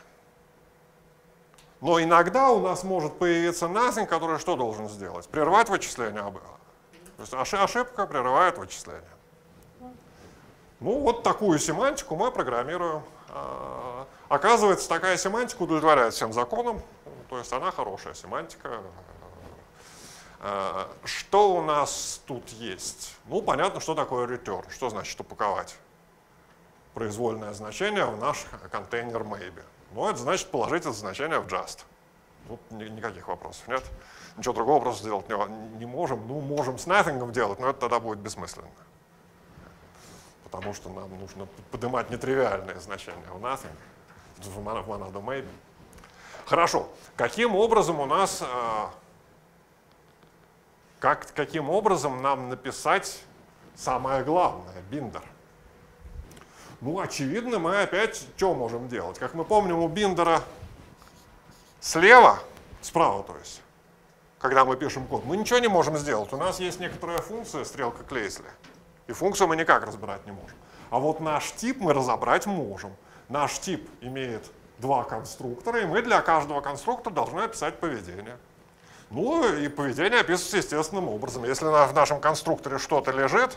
Но иногда у нас может появиться nothing, который что должен сделать? Прервать вычисление. То есть ошибка прерывает вычисление. Ну, вот такую семантику мы программируем. Оказывается, такая семантика удовлетворяет всем законам, то есть она хорошая семантика. Что у нас тут есть? Ну, понятно, что такое return, что значит упаковать произвольное значение в наш контейнер maybe. Ну, это значит положить это значение в just. Тут никаких вопросов нет. Ничего другого просто сделать не можем. Ну, можем с nothing делать, но это тогда будет бессмысленно. Потому что нам нужно поднимать нетривиальные значения в nothing, в монаду maybe. Хорошо. Каким образом у нас, каким образом нам написать самое главное, биндер? Ну, очевидно, мы опять что можем делать? Как мы помним, у биндера справа, то есть, когда мы пишем код, мы ничего не можем сделать. У нас есть некоторая функция, стрелка Клейсли. И функцию мы никак разбирать не можем. А вот наш тип мы разобрать можем. Наш тип имеет два конструктора, и мы для каждого конструктора должны описать поведение. Ну и поведение описывается естественным образом. Если в нашем конструкторе что-то лежит,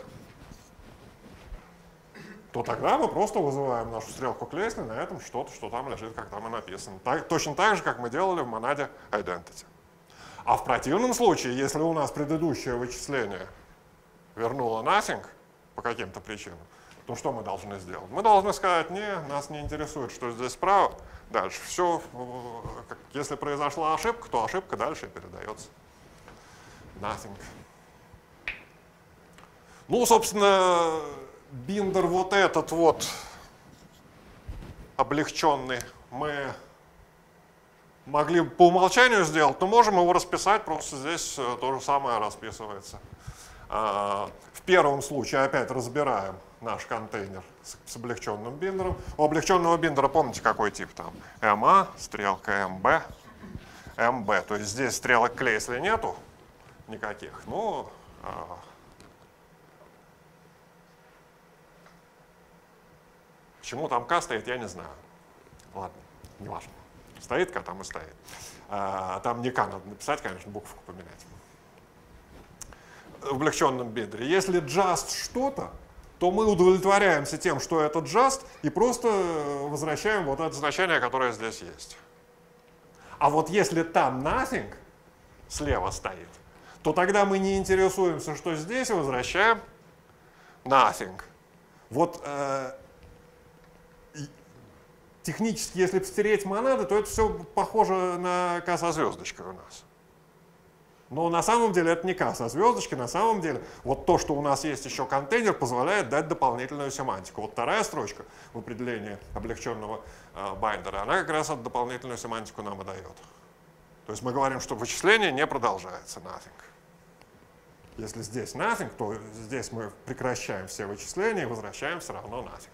то тогда мы просто вызываем нашу стрелку Клейсли на этом что-то, что там лежит, как там и написано. Точно так же, как мы делали в монаде identity. А в противном случае, если у нас предыдущее вычисление вернуло nothing, по каким-то причинам, то что мы должны сделать? Мы должны сказать, нас не интересует, что здесь справа, дальше. Все, если произошла ошибка, то ошибка дальше передается. Nothing. Ну, собственно, биндер вот этот вот облегченный мы могли по умолчанию сделать, но можем его расписать, просто здесь то же самое расписывается. В первом случае опять разбираем наш контейнер с облегченным биндером. У облегченного биндера помните какой тип там? МА, стрелка МБ, МБ. То есть здесь стрелок Клейсли нету никаких. Ну, почему там К стоит, я не знаю. Ладно, не важно. Стоит К, там и стоит. Там не К надо написать, конечно, буковку поменять. В облегченном биндере. Если just что-то, то мы удовлетворяемся тем, что это just, и просто возвращаем вот это значение, которое здесь есть. А вот если там nothing слева стоит, то тогда мы не интересуемся, что здесь, и возвращаем nothing. Вот технически, если стереть монады, то это все похоже на К со звездочкой у нас. Но на самом деле это не К со звездочкой, на самом деле вот то, что у нас есть еще контейнер, позволяет дать дополнительную семантику. Вот вторая строчка в определении облегченного байндера, она как раз эту дополнительную семантику нам и дает. То есть мы говорим, что вычисление не продолжается, nothing. Если здесь nothing, то здесь мы прекращаем все вычисления и возвращаем все равно nothing.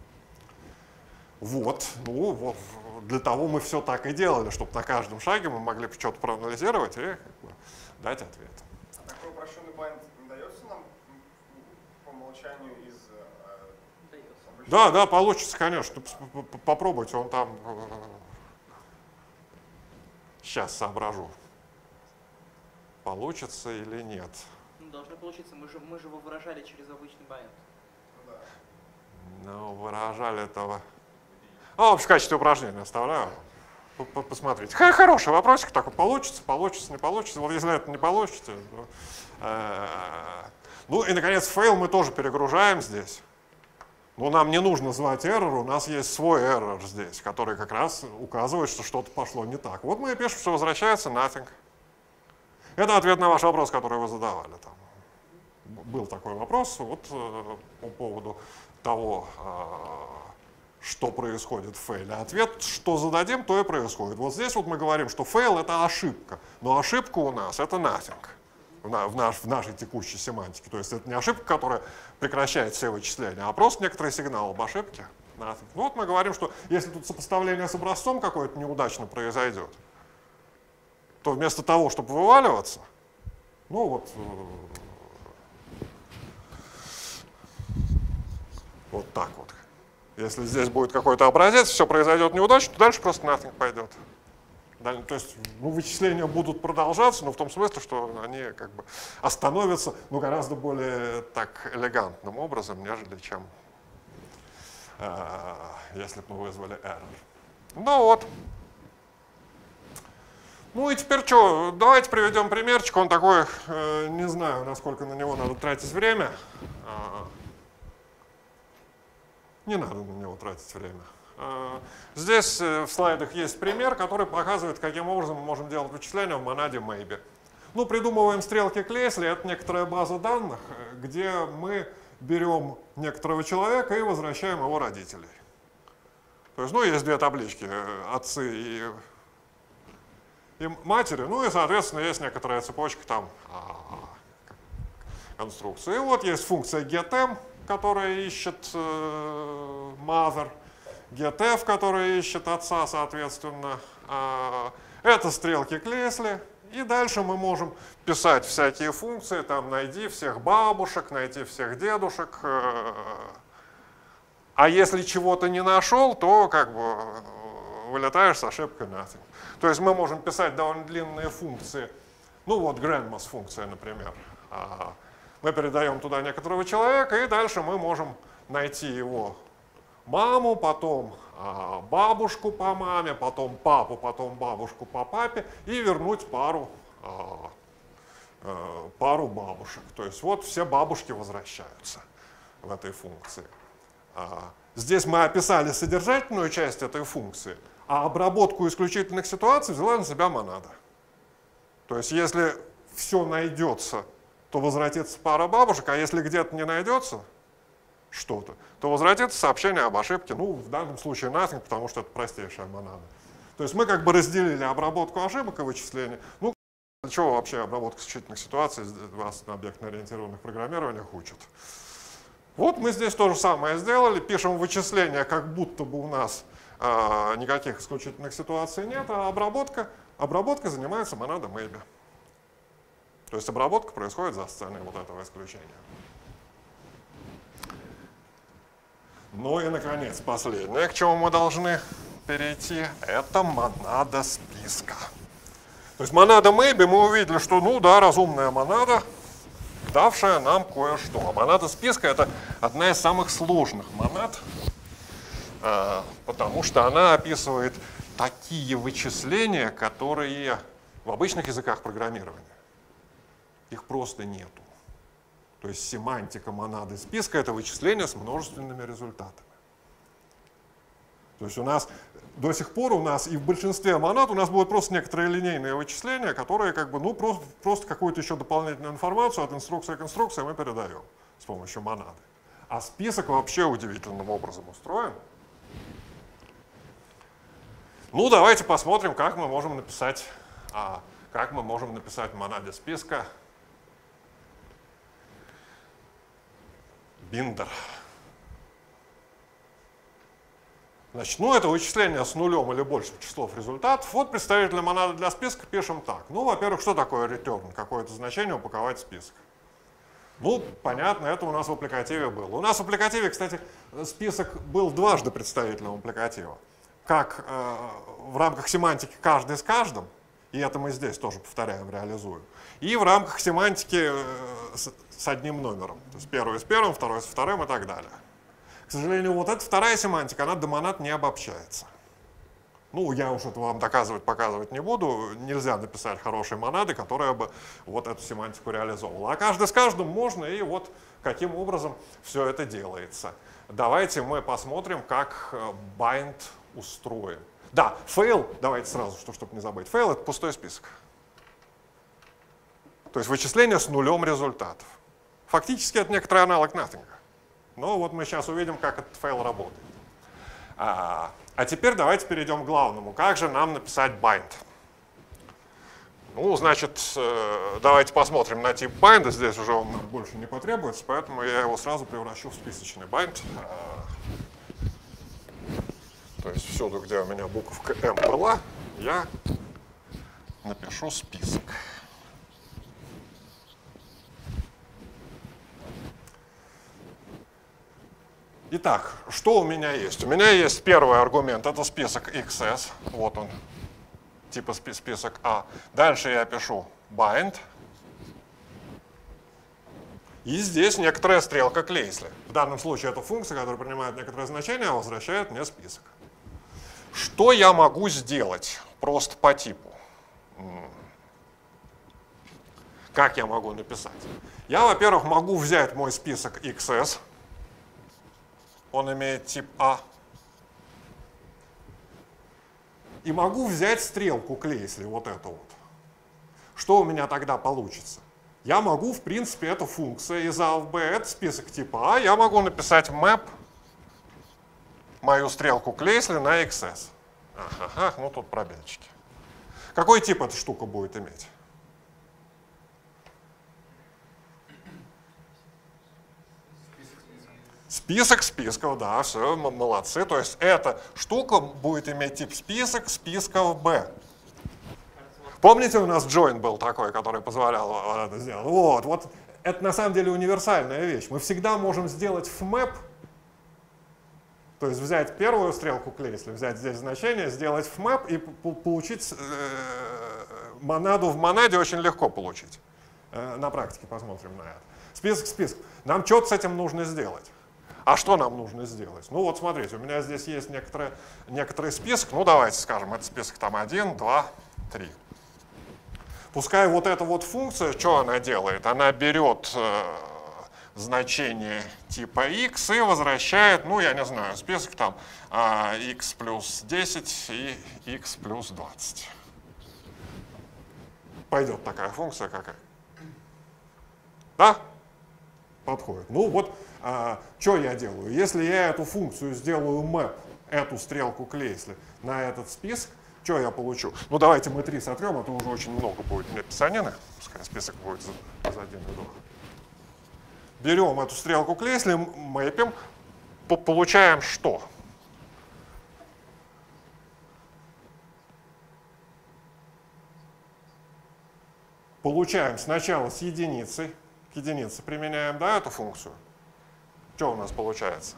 Вот, ну, вот, для того мы все так и делали, чтобы на каждом шаге мы могли что-то проанализировать и как бы дать ответ. А такой упрощенный байнд не дается нам по умолчанию из... Дается. Да, получится, конечно. Попробуйте, он там... Сейчас соображу, получится или нет. Ну, должно получиться. Мы же его выражали через обычный байнд. Ну, выражали этого... в качестве упражнения оставляю. Посмотрите. Хороший вопросик такой. Получится, не получится. Вот если это не получится... Ну и, наконец, фейл мы тоже перегружаем здесь. Но нам не нужно звать error, у нас есть свой error здесь, который как раз указывает, что что-то пошло не так. Вот мы и пишем, что возвращается nothing. Это ответ на ваш вопрос, который вы задавали. Там был такой вопрос вот, по поводу того, что происходит в фейле. Ответ, что зададим, то и происходит. Вот здесь вот мы говорим, что фейл — это ошибка, но ошибка у нас — это nothing в нашей текущей семантике. То есть это не ошибка, которая прекращает все вычисления, а просто некоторый сигнал об ошибке. Nothing. Ну вот мы говорим, что если тут сопоставление с образцом какое-то неудачно произойдет, то вместо того, чтобы вываливаться, ну вот, вот так вот. Если здесь будет какой-то образец, все произойдет неудачно, то дальше просто nothing пойдет. То есть вычисления будут продолжаться, но в том смысле, что они как бы остановятся гораздо более так элегантным образом, нежели чем если бы мы вызвали error. Ну вот. Ну и теперь что, давайте приведем примерчик. Он такой, не знаю, насколько на него надо тратить время. Не надо на него тратить время. Здесь в слайдах есть пример, который показывает, каким образом мы можем делать вычисления в монаде maybe. Ну, придумываем стрелки Клейсли, это некоторая база данных, где мы берем некоторого человека и возвращаем его родителей. То есть, ну, есть две таблички, отцы и матери, ну и, соответственно, есть некоторая цепочка там конструкции. И вот есть функция getM, которая ищет mother, getF, которая ищет отца, соответственно. Это стрелки Клейсли. И дальше мы можем писать всякие функции, там найди всех бабушек, найти всех дедушек. А если чего-то не нашел, то как бы вылетаешь с ошибкой nothing. То есть мы можем писать довольно длинные функции. Ну вот grandmas функция, например. Мы передаем туда некоторого человека, и дальше мы можем найти его маму, потом бабушку по маме, потом папу, потом бабушку по папе и вернуть пару бабушек. То есть вот все бабушки возвращаются в этой функции. Здесь мы описали содержательную часть этой функции, а обработку исключительных ситуаций взяла на себя монада. То есть если все найдется, то возвратится пара бабушек, а если где-то не найдется что-то, то возвратится сообщение об ошибке, ну, в данном случае nothing, потому что это простейшая монада. То есть мы как бы разделили обработку ошибок и вычисления. Ну, для чего вообще обработка исключительных ситуаций вас на объектно-ориентированных программированиях учат? Вот мы здесь то же самое сделали, пишем вычисления, как будто бы у нас никаких исключительных ситуаций нет, а обработкой занимается монада maybe. То есть обработка происходит за сценой вот этого исключения. Ну и, наконец, последнее, к чему мы должны перейти, это монада списка. То есть монада maybe мы увидели, что, ну да, разумная монада, давшая нам кое-что. А монада списка — это одна из самых сложных монад, потому что она описывает такие вычисления, которые в обычных языках программирования их просто нету. То есть семантика монады списка — это вычисление с множественными результатами. То есть у нас до сих пор и в большинстве монад у нас будут просто некоторые линейные вычисления, которые как бы, ну, просто какую-то еще дополнительную информацию от инструкции к инструкции мы передаем с помощью монады. А список вообще удивительным образом устроен. Ну, давайте посмотрим, как мы можем написать в монаде списка биндер. Значит, ну, это вычисление с нулем или большим числом результатов. Вот представителя монады для списка пишем так. Ну, во-первых, что такое return? Какое-то значение упаковать в список. Ну, понятно, это у нас в аппликативе было. У нас в аппликативе, кстати, список был дважды представителем аппликатива. Как в рамках семантики каждый с каждым, и это мы здесь тоже повторяем, реализуем, и в рамках семантики с одним номером. То есть первый с первым, второй с вторым и так далее. К сожалению, вот эта вторая семантика, она до монад не обобщается. Ну, я уж это вам доказывать, показывать не буду. Нельзя написать хорошие монады, которая бы вот эту семантику реализовывала. А каждый с каждым можно, и вот каким образом все это делается. Давайте мы посмотрим, как bind устроен. Да, fail, давайте сразу, чтобы не забыть. Fail — это пустой список. То есть вычисление с нулем результатов. Фактически это некоторый аналог nothing. Но вот мы сейчас увидим, как этот fail работает. А теперь давайте перейдем к главному. Как же нам написать bind? Ну, значит, давайте посмотрим на тип bind. Здесь уже он нам больше не потребуется, поэтому я его сразу превращу в списочный bind. То есть всюду, где у меня буковка M была, я напишу список. Итак, что у меня есть? У меня есть первый аргумент, это список XS, вот он, типа список А. Дальше я пишу bind. И здесь некоторая стрелка Клейсли. В данном случае это функция, которая принимает некоторое значение, а возвращает мне список. Что я могу сделать просто по типу? Как я могу написать? Я, во-первых, могу взять мой список XS. Он имеет тип А. И могу взять стрелку Клейсли, вот эту вот. Что у меня тогда получится? Я могу, в принципе, эту функцию из А в Б, это список типа А, я могу написать map мою стрелку Клейсли на XS. Ага, ну тут пробельчики. Какой тип эта штука будет иметь? Список списков, да, все, молодцы. То есть эта штука будет иметь тип список списков B. Помните, у нас join был такой, который позволял это сделать? Вот это на самом деле универсальная вещь. Мы всегда можем сделать fmap, то есть взять первую стрелку Клейсли, взять здесь значение, сделать fmap и получить монаду в монаде очень легко получить. На практике посмотрим на это. Список списков. Нам что-то с этим нужно сделать. А что нам нужно сделать? Ну вот смотрите, у меня здесь есть некоторый список. Ну давайте скажем, это список там 1, 2, 3. Пускай вот эта вот функция, что она делает? Она берет значение типа x и возвращает, ну я не знаю, список там x плюс 10 и x плюс 20. Пойдет такая функция какая? Да? Подходит. Ну вот, что я делаю? Если я эту функцию сделаю map, эту стрелку Клейсли, на этот список, что я получу? Ну давайте мы 3 сотрем, это уже очень много будет мне писанины. Пускай список будет за один вдох. Берем эту стрелку Клейсли, мэпим, получаем что? Получаем сначала с единицей, к единице применяем, да, эту функцию. Что у нас получается?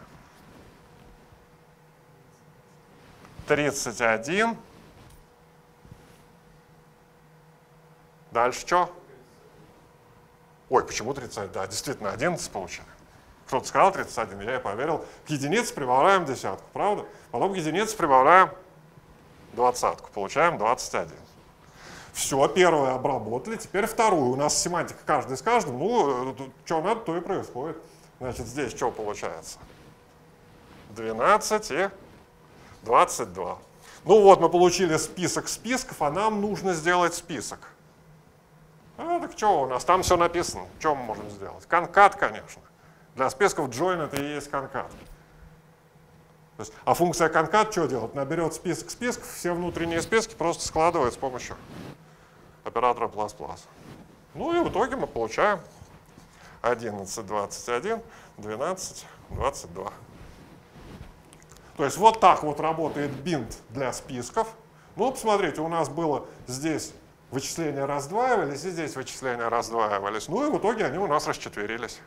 31. Дальше что? Ой, почему 31? Да, действительно, 11 получаем. Кто-то сказал 31, я и поверил. К единице прибавляем десятку, правда? Потом к единице прибавляем двадцатку, получаем 21. Все, первую обработали, теперь вторую. У нас семантика каждый с каждым. Ну, что надо, то и происходит. Значит, здесь что получается? 12 и 22. Ну вот, мы получили список списков, а нам нужно сделать список. Так что у нас? Там все написано. Что мы можем сделать? Конкат, конечно. Для списков join это и есть конкат. То есть, а функция конкат что делает? Наберет список списков, все внутренние списки просто складывает с помощью оператора ++. Ну и в итоге мы получаем 11, 21, 12, 22. То есть вот так вот работает bind для списков. Ну, посмотрите, у нас было здесь вычисления раздваивались, и здесь вычисления раздваивались. Ну и в итоге они у нас расчетверились.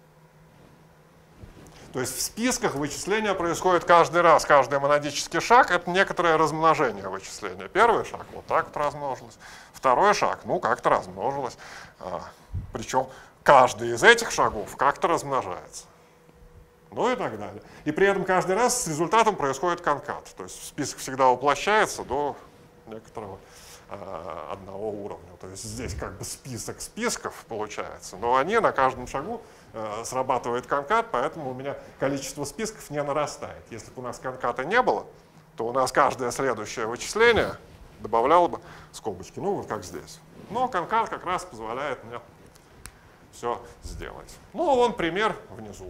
То есть в списках вычисления происходит каждый раз, каждый монадический шаг — это некоторое размножение вычисления. Первый шаг вот так вот размножилось, второй шаг, ну, как-то размножилось. Причем каждый из этих шагов как-то размножается. Ну и так далее. И при этом каждый раз с результатом происходит конкат. То есть список всегда уплощается до некоторого одного уровня. То есть здесь как бы список списков получается, но они на каждом шагу срабатывает конкат, поэтому у меня количество списков не нарастает. Если бы у нас конката не было, то у нас каждое следующее вычисление добавляло бы скобочки, ну вот как здесь. Но конкат как раз позволяет мне все сделать. Ну, вон пример внизу.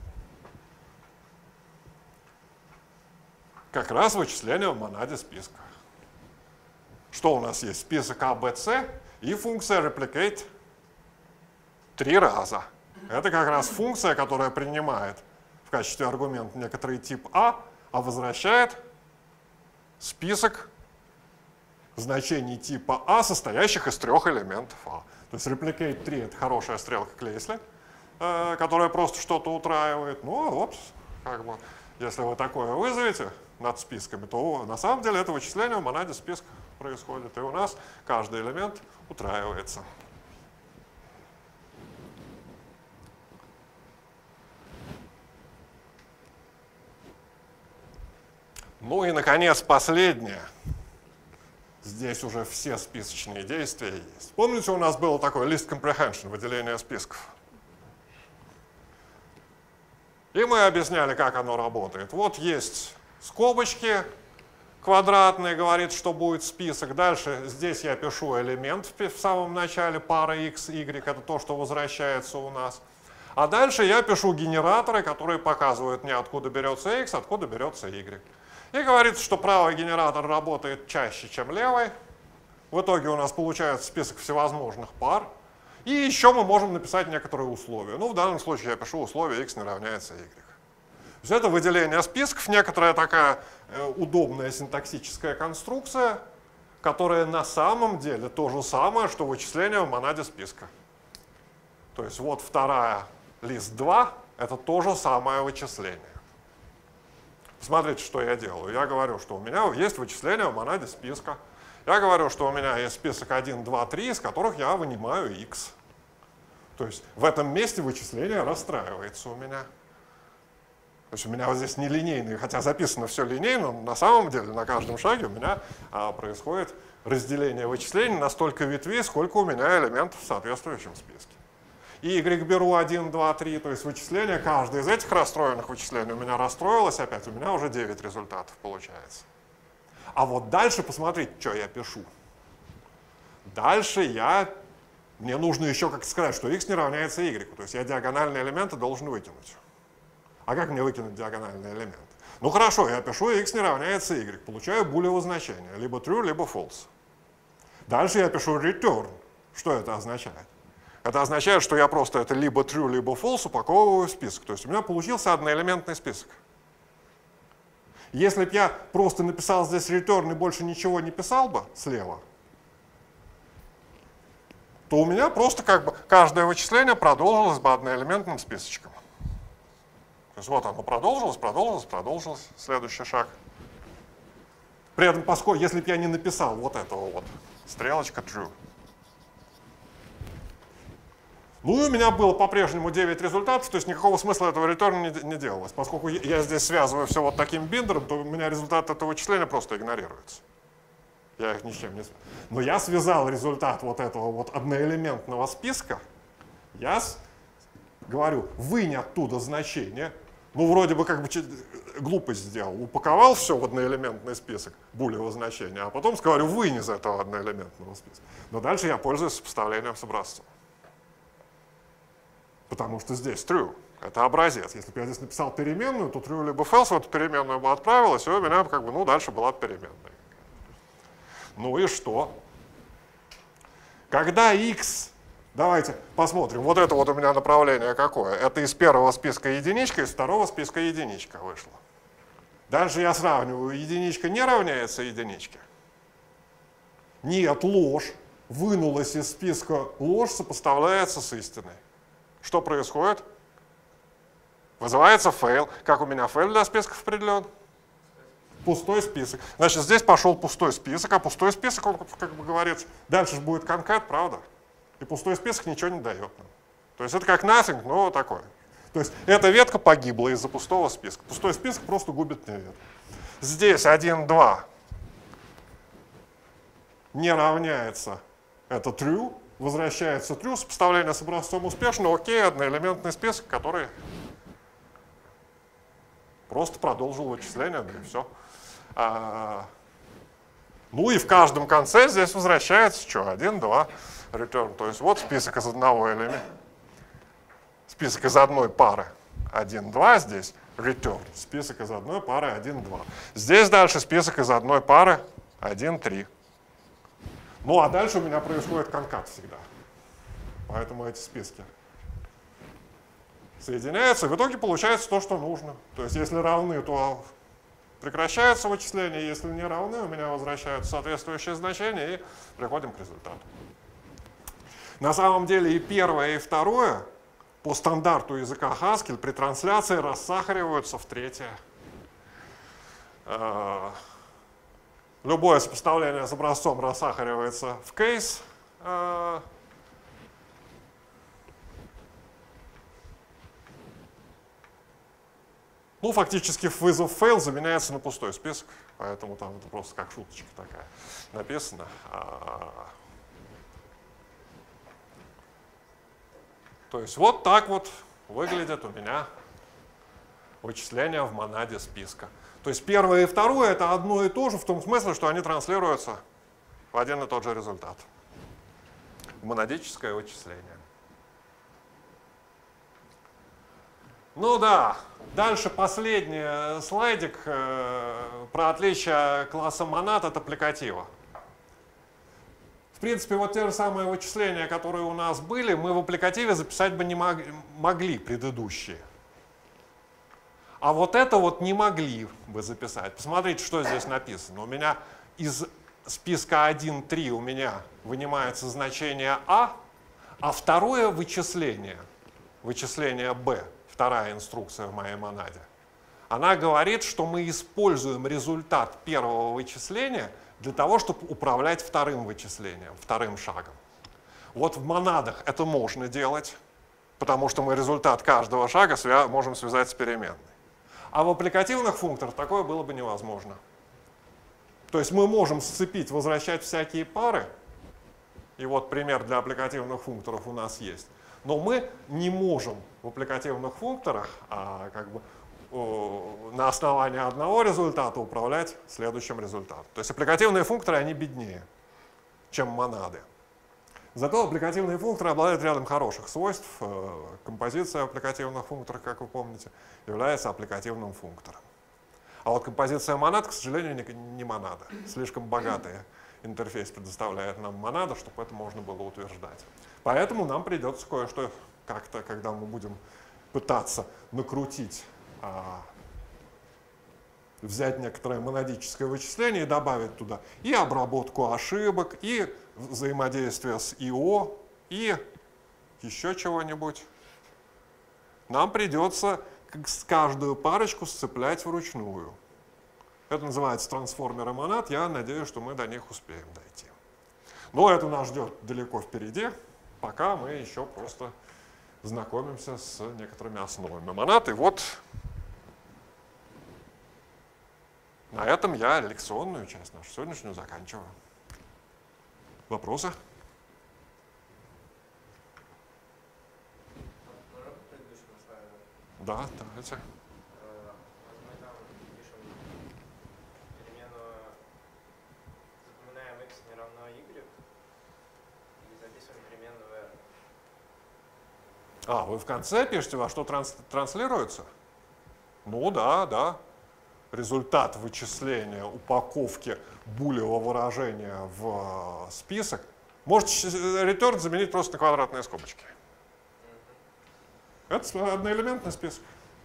Как раз вычисление в монаде списка. Что у нас есть? Список A, B, C и функция replicate 3 раза. Это как раз функция, которая принимает в качестве аргумента некоторый тип А возвращает список значений типа А, состоящих из 3 элементов А. То есть replicate 3 — это хорошая стрелка Клейсли, которая просто что-то утраивает. Ну, опс, как бы, если вы такое вызовете над списками, то на самом деле это вычисление в монаде списка происходит, и у нас каждый элемент утраивается. Ну и, наконец, последнее. Здесь уже все списочные действия есть. Помните, у нас было такое list comprehension, выделение списков? И мы объясняли, как оно работает. Вот есть скобочки квадратные, говорит, что будет список. Дальше здесь я пишу элемент в самом начале, пара x, y, это то, что возвращается у нас. А дальше я пишу генераторы, которые показывают мне, откуда берется x, откуда берется y. И говорится, что правый генератор работает чаще, чем левый. В итоге у нас получается список всевозможных пар. И еще мы можем написать некоторые условия. Ну, в данном случае я пишу условие x не равняется y. То есть это выделение списков, некоторая такая удобная синтаксическая конструкция, которая на самом деле то же самое, что вычисление в монаде списка. То есть вот вторая лист 2 — это то же самое вычисление. Смотрите, что я делаю. Я говорю, что у меня есть вычисление в монаде списка. Я говорю, что у меня есть список 1, 2, 3, из которых я вынимаю x. То есть в этом месте вычисление расстраивается у меня. То есть у меня вот здесь нелинейные, хотя записано все линейно, но на самом деле на каждом шаге у меня происходит разделение вычислений на столько ветвей, сколько у меня элементов в соответствующем списке. И y беру 1, 2, 3, то есть вычисление, каждое из этих расстроенных вычислений у меня расстроилось опять, у меня уже 9 результатов получается. А вот дальше посмотрите, что я пишу. Дальше я Мне нужно еще как сказать, что x не равняется y. То есть я диагональные элементы должен выкинуть. А как мне выкинуть диагональные элементы? Ну хорошо, я пишу x не равняется y. Получаю булево значение. Либо true, либо false. Дальше я пишу return. Что это означает? Это означает, что я просто это либо true, либо false упаковываю в список. То есть у меня получился одноэлементный список. Если бы я просто написал здесь return и больше ничего не писал бы слева, то у меня просто как бы каждое вычисление продолжилось бы одноэлементным списочком. То есть вот оно продолжилось, продолжилось, продолжилось. Следующий шаг. При этом, поскольку, если бы я не написал вот этого вот, стрелочка true. Ну и у меня было по-прежнему 9 результатов, то есть никакого смысла этого реторна не делалось. Поскольку я здесь связываю все вот таким биндером, то у меня результат этого вычисления просто игнорируется. Я их ни с чем не связываю. Но я связал результат вот этого вот одноэлементного списка. Я говорю, вынь оттуда значение. Ну, вроде бы как бы глупость сделал. Упаковал все в одноэлементный список булевого значения, а потом говорю, вынь из этого одноэлементного списка. Но дальше я пользуюсь сопоставлением с образцом. Потому что здесь true. Это образец. Если бы я здесь написал переменную, то true либо false в эту переменную бы отправилась, и у меня как бы, ну, дальше была переменная. Ну и что? Когда x, давайте посмотрим, вот это вот у меня направление какое? Это из первого списка единичка, из второго списка единичка вышло. Дальше я сравниваю, единичка не равняется единичке. Нет, ложь. Вынулась из списка ложь, сопоставляется с истиной. Что происходит? Вызывается fail. Как у меня fail для списков определен? Пустой список. Значит, здесь пошел пустой список, а пустой список, он, как бы говорится, дальше же будет конкат, правда? И пустой список ничего не дает нам. То есть это как nothing, но такое. То есть эта ветка погибла из-за пустого списка. Пустой список просто губит мне ветку. Здесь 1, 2 не равняется, это true, возвращается true, сопоставление с образцом успешно, окей, одноэлементный список, который просто продолжил вычисление, да и все. Ну и в каждом конце здесь возвращается что? 1, 2, return. То есть вот список из одного элемента. Список из одной пары 1, 2 здесь, return. Список из одной пары 1, 2. Здесь дальше список из одной пары 1, 3. Ну а дальше у меня происходит конкат всегда. Поэтому эти списки соединяются, и в итоге получается то, что нужно. То есть если равны, то прекращается вычисление, если не равны, у меня возвращаются соответствующие значения, и приходим к результату. На самом деле и первое, и второе по стандарту языка Haskell при трансляции рассахариваются в третье. Любое сопоставление с образцом рассахаривается в кейс. Ну, фактически вызов fail заменяется на пустой список, поэтому там это просто как шуточка такая написано. То есть вот так вот выглядит у меня вычисление в монаде списка. То есть первое и второе это одно и то же в том смысле, что они транслируются в один и тот же результат. Монадическое вычисление. Ну да, дальше последний слайдик про отличие класса монад от аппликатива. В принципе, вот те же самые вычисления, которые у нас были, мы в аппликативе записать бы не могли предыдущие. А вот это вот не могли бы записать. Посмотрите, что здесь написано. У меня из списка 1.3 у меня вынимается значение А, а второе вычисление, вычисление B, вторая инструкция в моей монаде, она говорит, что мы используем результат первого вычисления для того, чтобы управлять вторым вычислением, вторым шагом. Вот в монадах это можно делать, потому что мы результат каждого шага можем связать с переменной. А в аппликативных функторах такое было бы невозможно. То есть мы можем сцепить, возвращать всякие пары, и вот пример для аппликативных функторов у нас есть, но мы не можем в аппликативных функторах на основании одного результата управлять следующим результатом. То есть аппликативные функторы, они беднее, чем монады. Зато аппликативные функторы обладают рядом хороших свойств. Композиция аппликативных функторов, как вы помните, является аппликативным функтором. А вот композиция монад, к сожалению, не монада. Слишком богатый интерфейс предоставляет нам монада, чтобы это можно было утверждать. Поэтому нам придется кое-что как-то, когда мы будем пытаться накрутить, взять некоторое монадическое вычисление и добавить туда и обработку ошибок, и взаимодействие с ИО, и еще чего-нибудь. Нам придется каждую парочку сцеплять вручную. Это называется трансформеры монад. Я надеюсь, что мы до них успеем дойти. Но это нас ждет далеко впереди, пока мы еще просто знакомимся с некоторыми основами монад. И вот на этом я лекционную часть нашу сегодняшнюю заканчиваю. Вопросы? Можно по предыдущему слайду? Да, давайте. Вот мы там пишем переменную, запоминаем x не равно y и записываем переменную r. Вы в конце пишете, во что транслируется? Ну да, да. Результат вычисления упаковки булевого выражения в список. Можете return заменить просто на квадратные скобочки. Это одноэлементный список.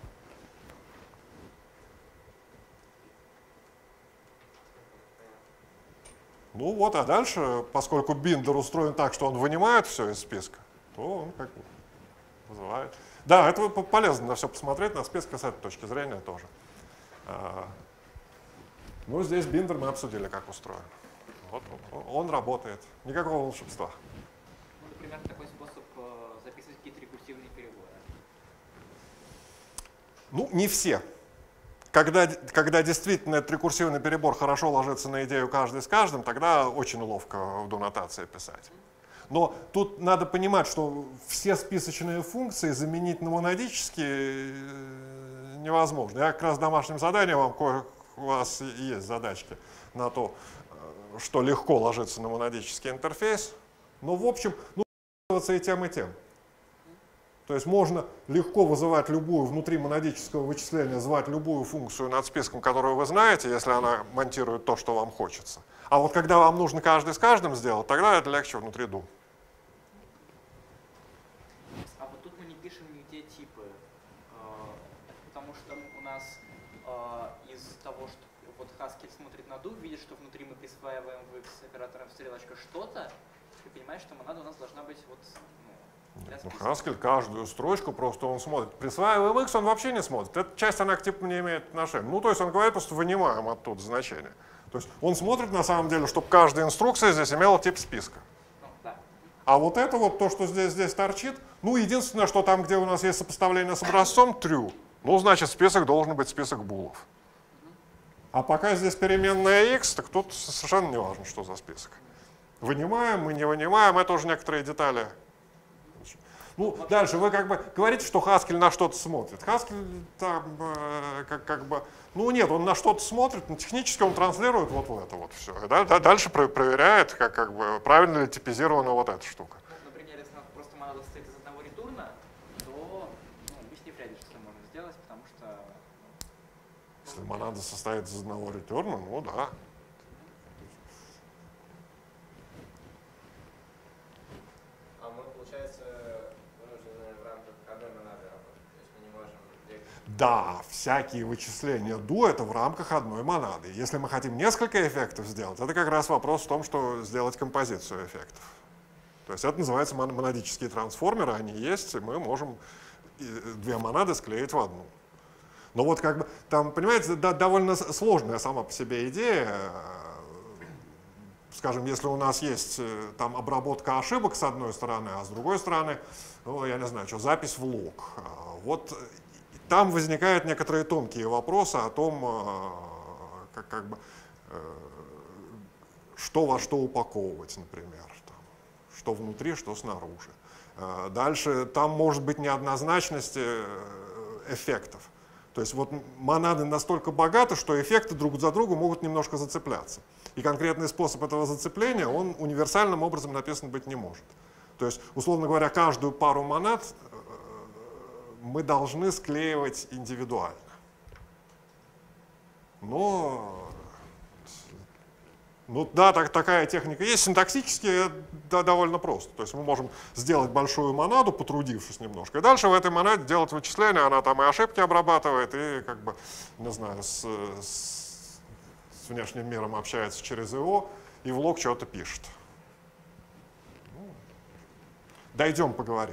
Ну вот, а дальше, поскольку биндер устроен так, что он вынимает все из списка, то он как бы вызывает. Да, это полезно на все посмотреть, на список с этой точки зрения тоже. Ну, здесь биндер мы обсудили, как устроен. Вот он работает. Никакого волшебства. Ну, например, такой способ записывать какие-то рекурсивные переборы. Ну, не все. Когда действительно этот рекурсивный перебор хорошо ложится на идею каждый с каждым, тогда очень ловко в донотации писать. Но тут надо понимать, что все списочные функции заменить на монадические невозможно. Я как раз домашним заданием вам, у вас есть задачки на то, что легко ложится на монадический интерфейс. Но в общем, ну, пользоваться и тем, и тем. То есть можно легко вызывать любую внутри монадического вычисления, звать любую функцию над списком, которую вы знаете, если она монтирует то, что вам хочется. А вот когда вам нужно каждый с каждым сделать, тогда это легче внутри do. А вот тут мы не пишем нигде типы, потому что у нас из того, что вот Haskell смотрит на do, видит, что внутри мы присваиваем в x оператором стрелочка что-то, и понимает, что монада у нас должна быть вот для Ну, списка. Haskell каждую строчку просто он смотрит. Присваиваем x он вообще не смотрит. Эта часть, она к типу не имеет отношения. Ну, то есть он говорит, просто вынимаем оттуда значение. То есть он смотрит на самом деле, чтобы каждая инструкция здесь имела тип списка. Ну, да. А вот это вот то, что здесь торчит, ну, единственное, что там, где у нас есть сопоставление с образцом, true. Ну, значит, список должен быть список булов. А пока здесь переменная x, так тут совершенно не важно, что за список. Вынимаем, мы не вынимаем, это уже некоторые детали. Ну, дальше вы как бы говорите, что Haskell на что-то смотрит. Haskell там как бы, ну нет, он на что-то смотрит, но технически он транслирует вот в это вот все. Дальше проверяет, как бы правильно ли типизирована вот эта штука. Ну, например, если у нас просто монада состоит из одного ретурна, то мы с ней вряд ли что можем сделать, потому что... Если монада состоит из одного ретерна, ну да. А мы, получается, вынуждены в рамках одной монады работать. То есть мы не можем... Да, всякие вычисления do это в рамках одной монады. Если мы хотим несколько эффектов сделать, это как раз вопрос в том, что сделать композицию эффектов. То есть это называется монадические трансформеры, они есть, и мы можем две монады склеить в одну. Но вот как бы там, понимаете, довольно сложная сама по себе идея. Скажем, если у нас есть там обработка ошибок с одной стороны, а с другой стороны, ну, я не знаю, что, запись в лог. Вот там возникают некоторые тонкие вопросы о том, что во что упаковывать, например. Там, что внутри, что снаружи. Дальше там может быть неоднозначность эффектов. То То есть вот монады настолько богаты, что эффекты друг за другом могут немножко зацепляться. И конкретный способ этого зацепления, он универсальным образом написан быть не может. То есть, условно говоря, каждую пару монад мы должны склеивать индивидуально. Но ну да, такая техника есть. Синтаксически да, довольно просто. То есть мы можем сделать большую монаду, потрудившись немножко, и дальше в этой монаде делать вычисления, она там и ошибки обрабатывает, и, как бы, не знаю, с внешним миром общается через ИО, и в лог что-то пишет. Дойдем, поговорим.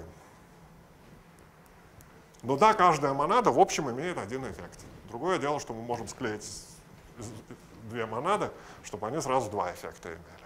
Но да, каждая монада в общем имеет один эффект. Другое дело, что мы можем склеить две монады, чтобы они сразу два эффекта имели.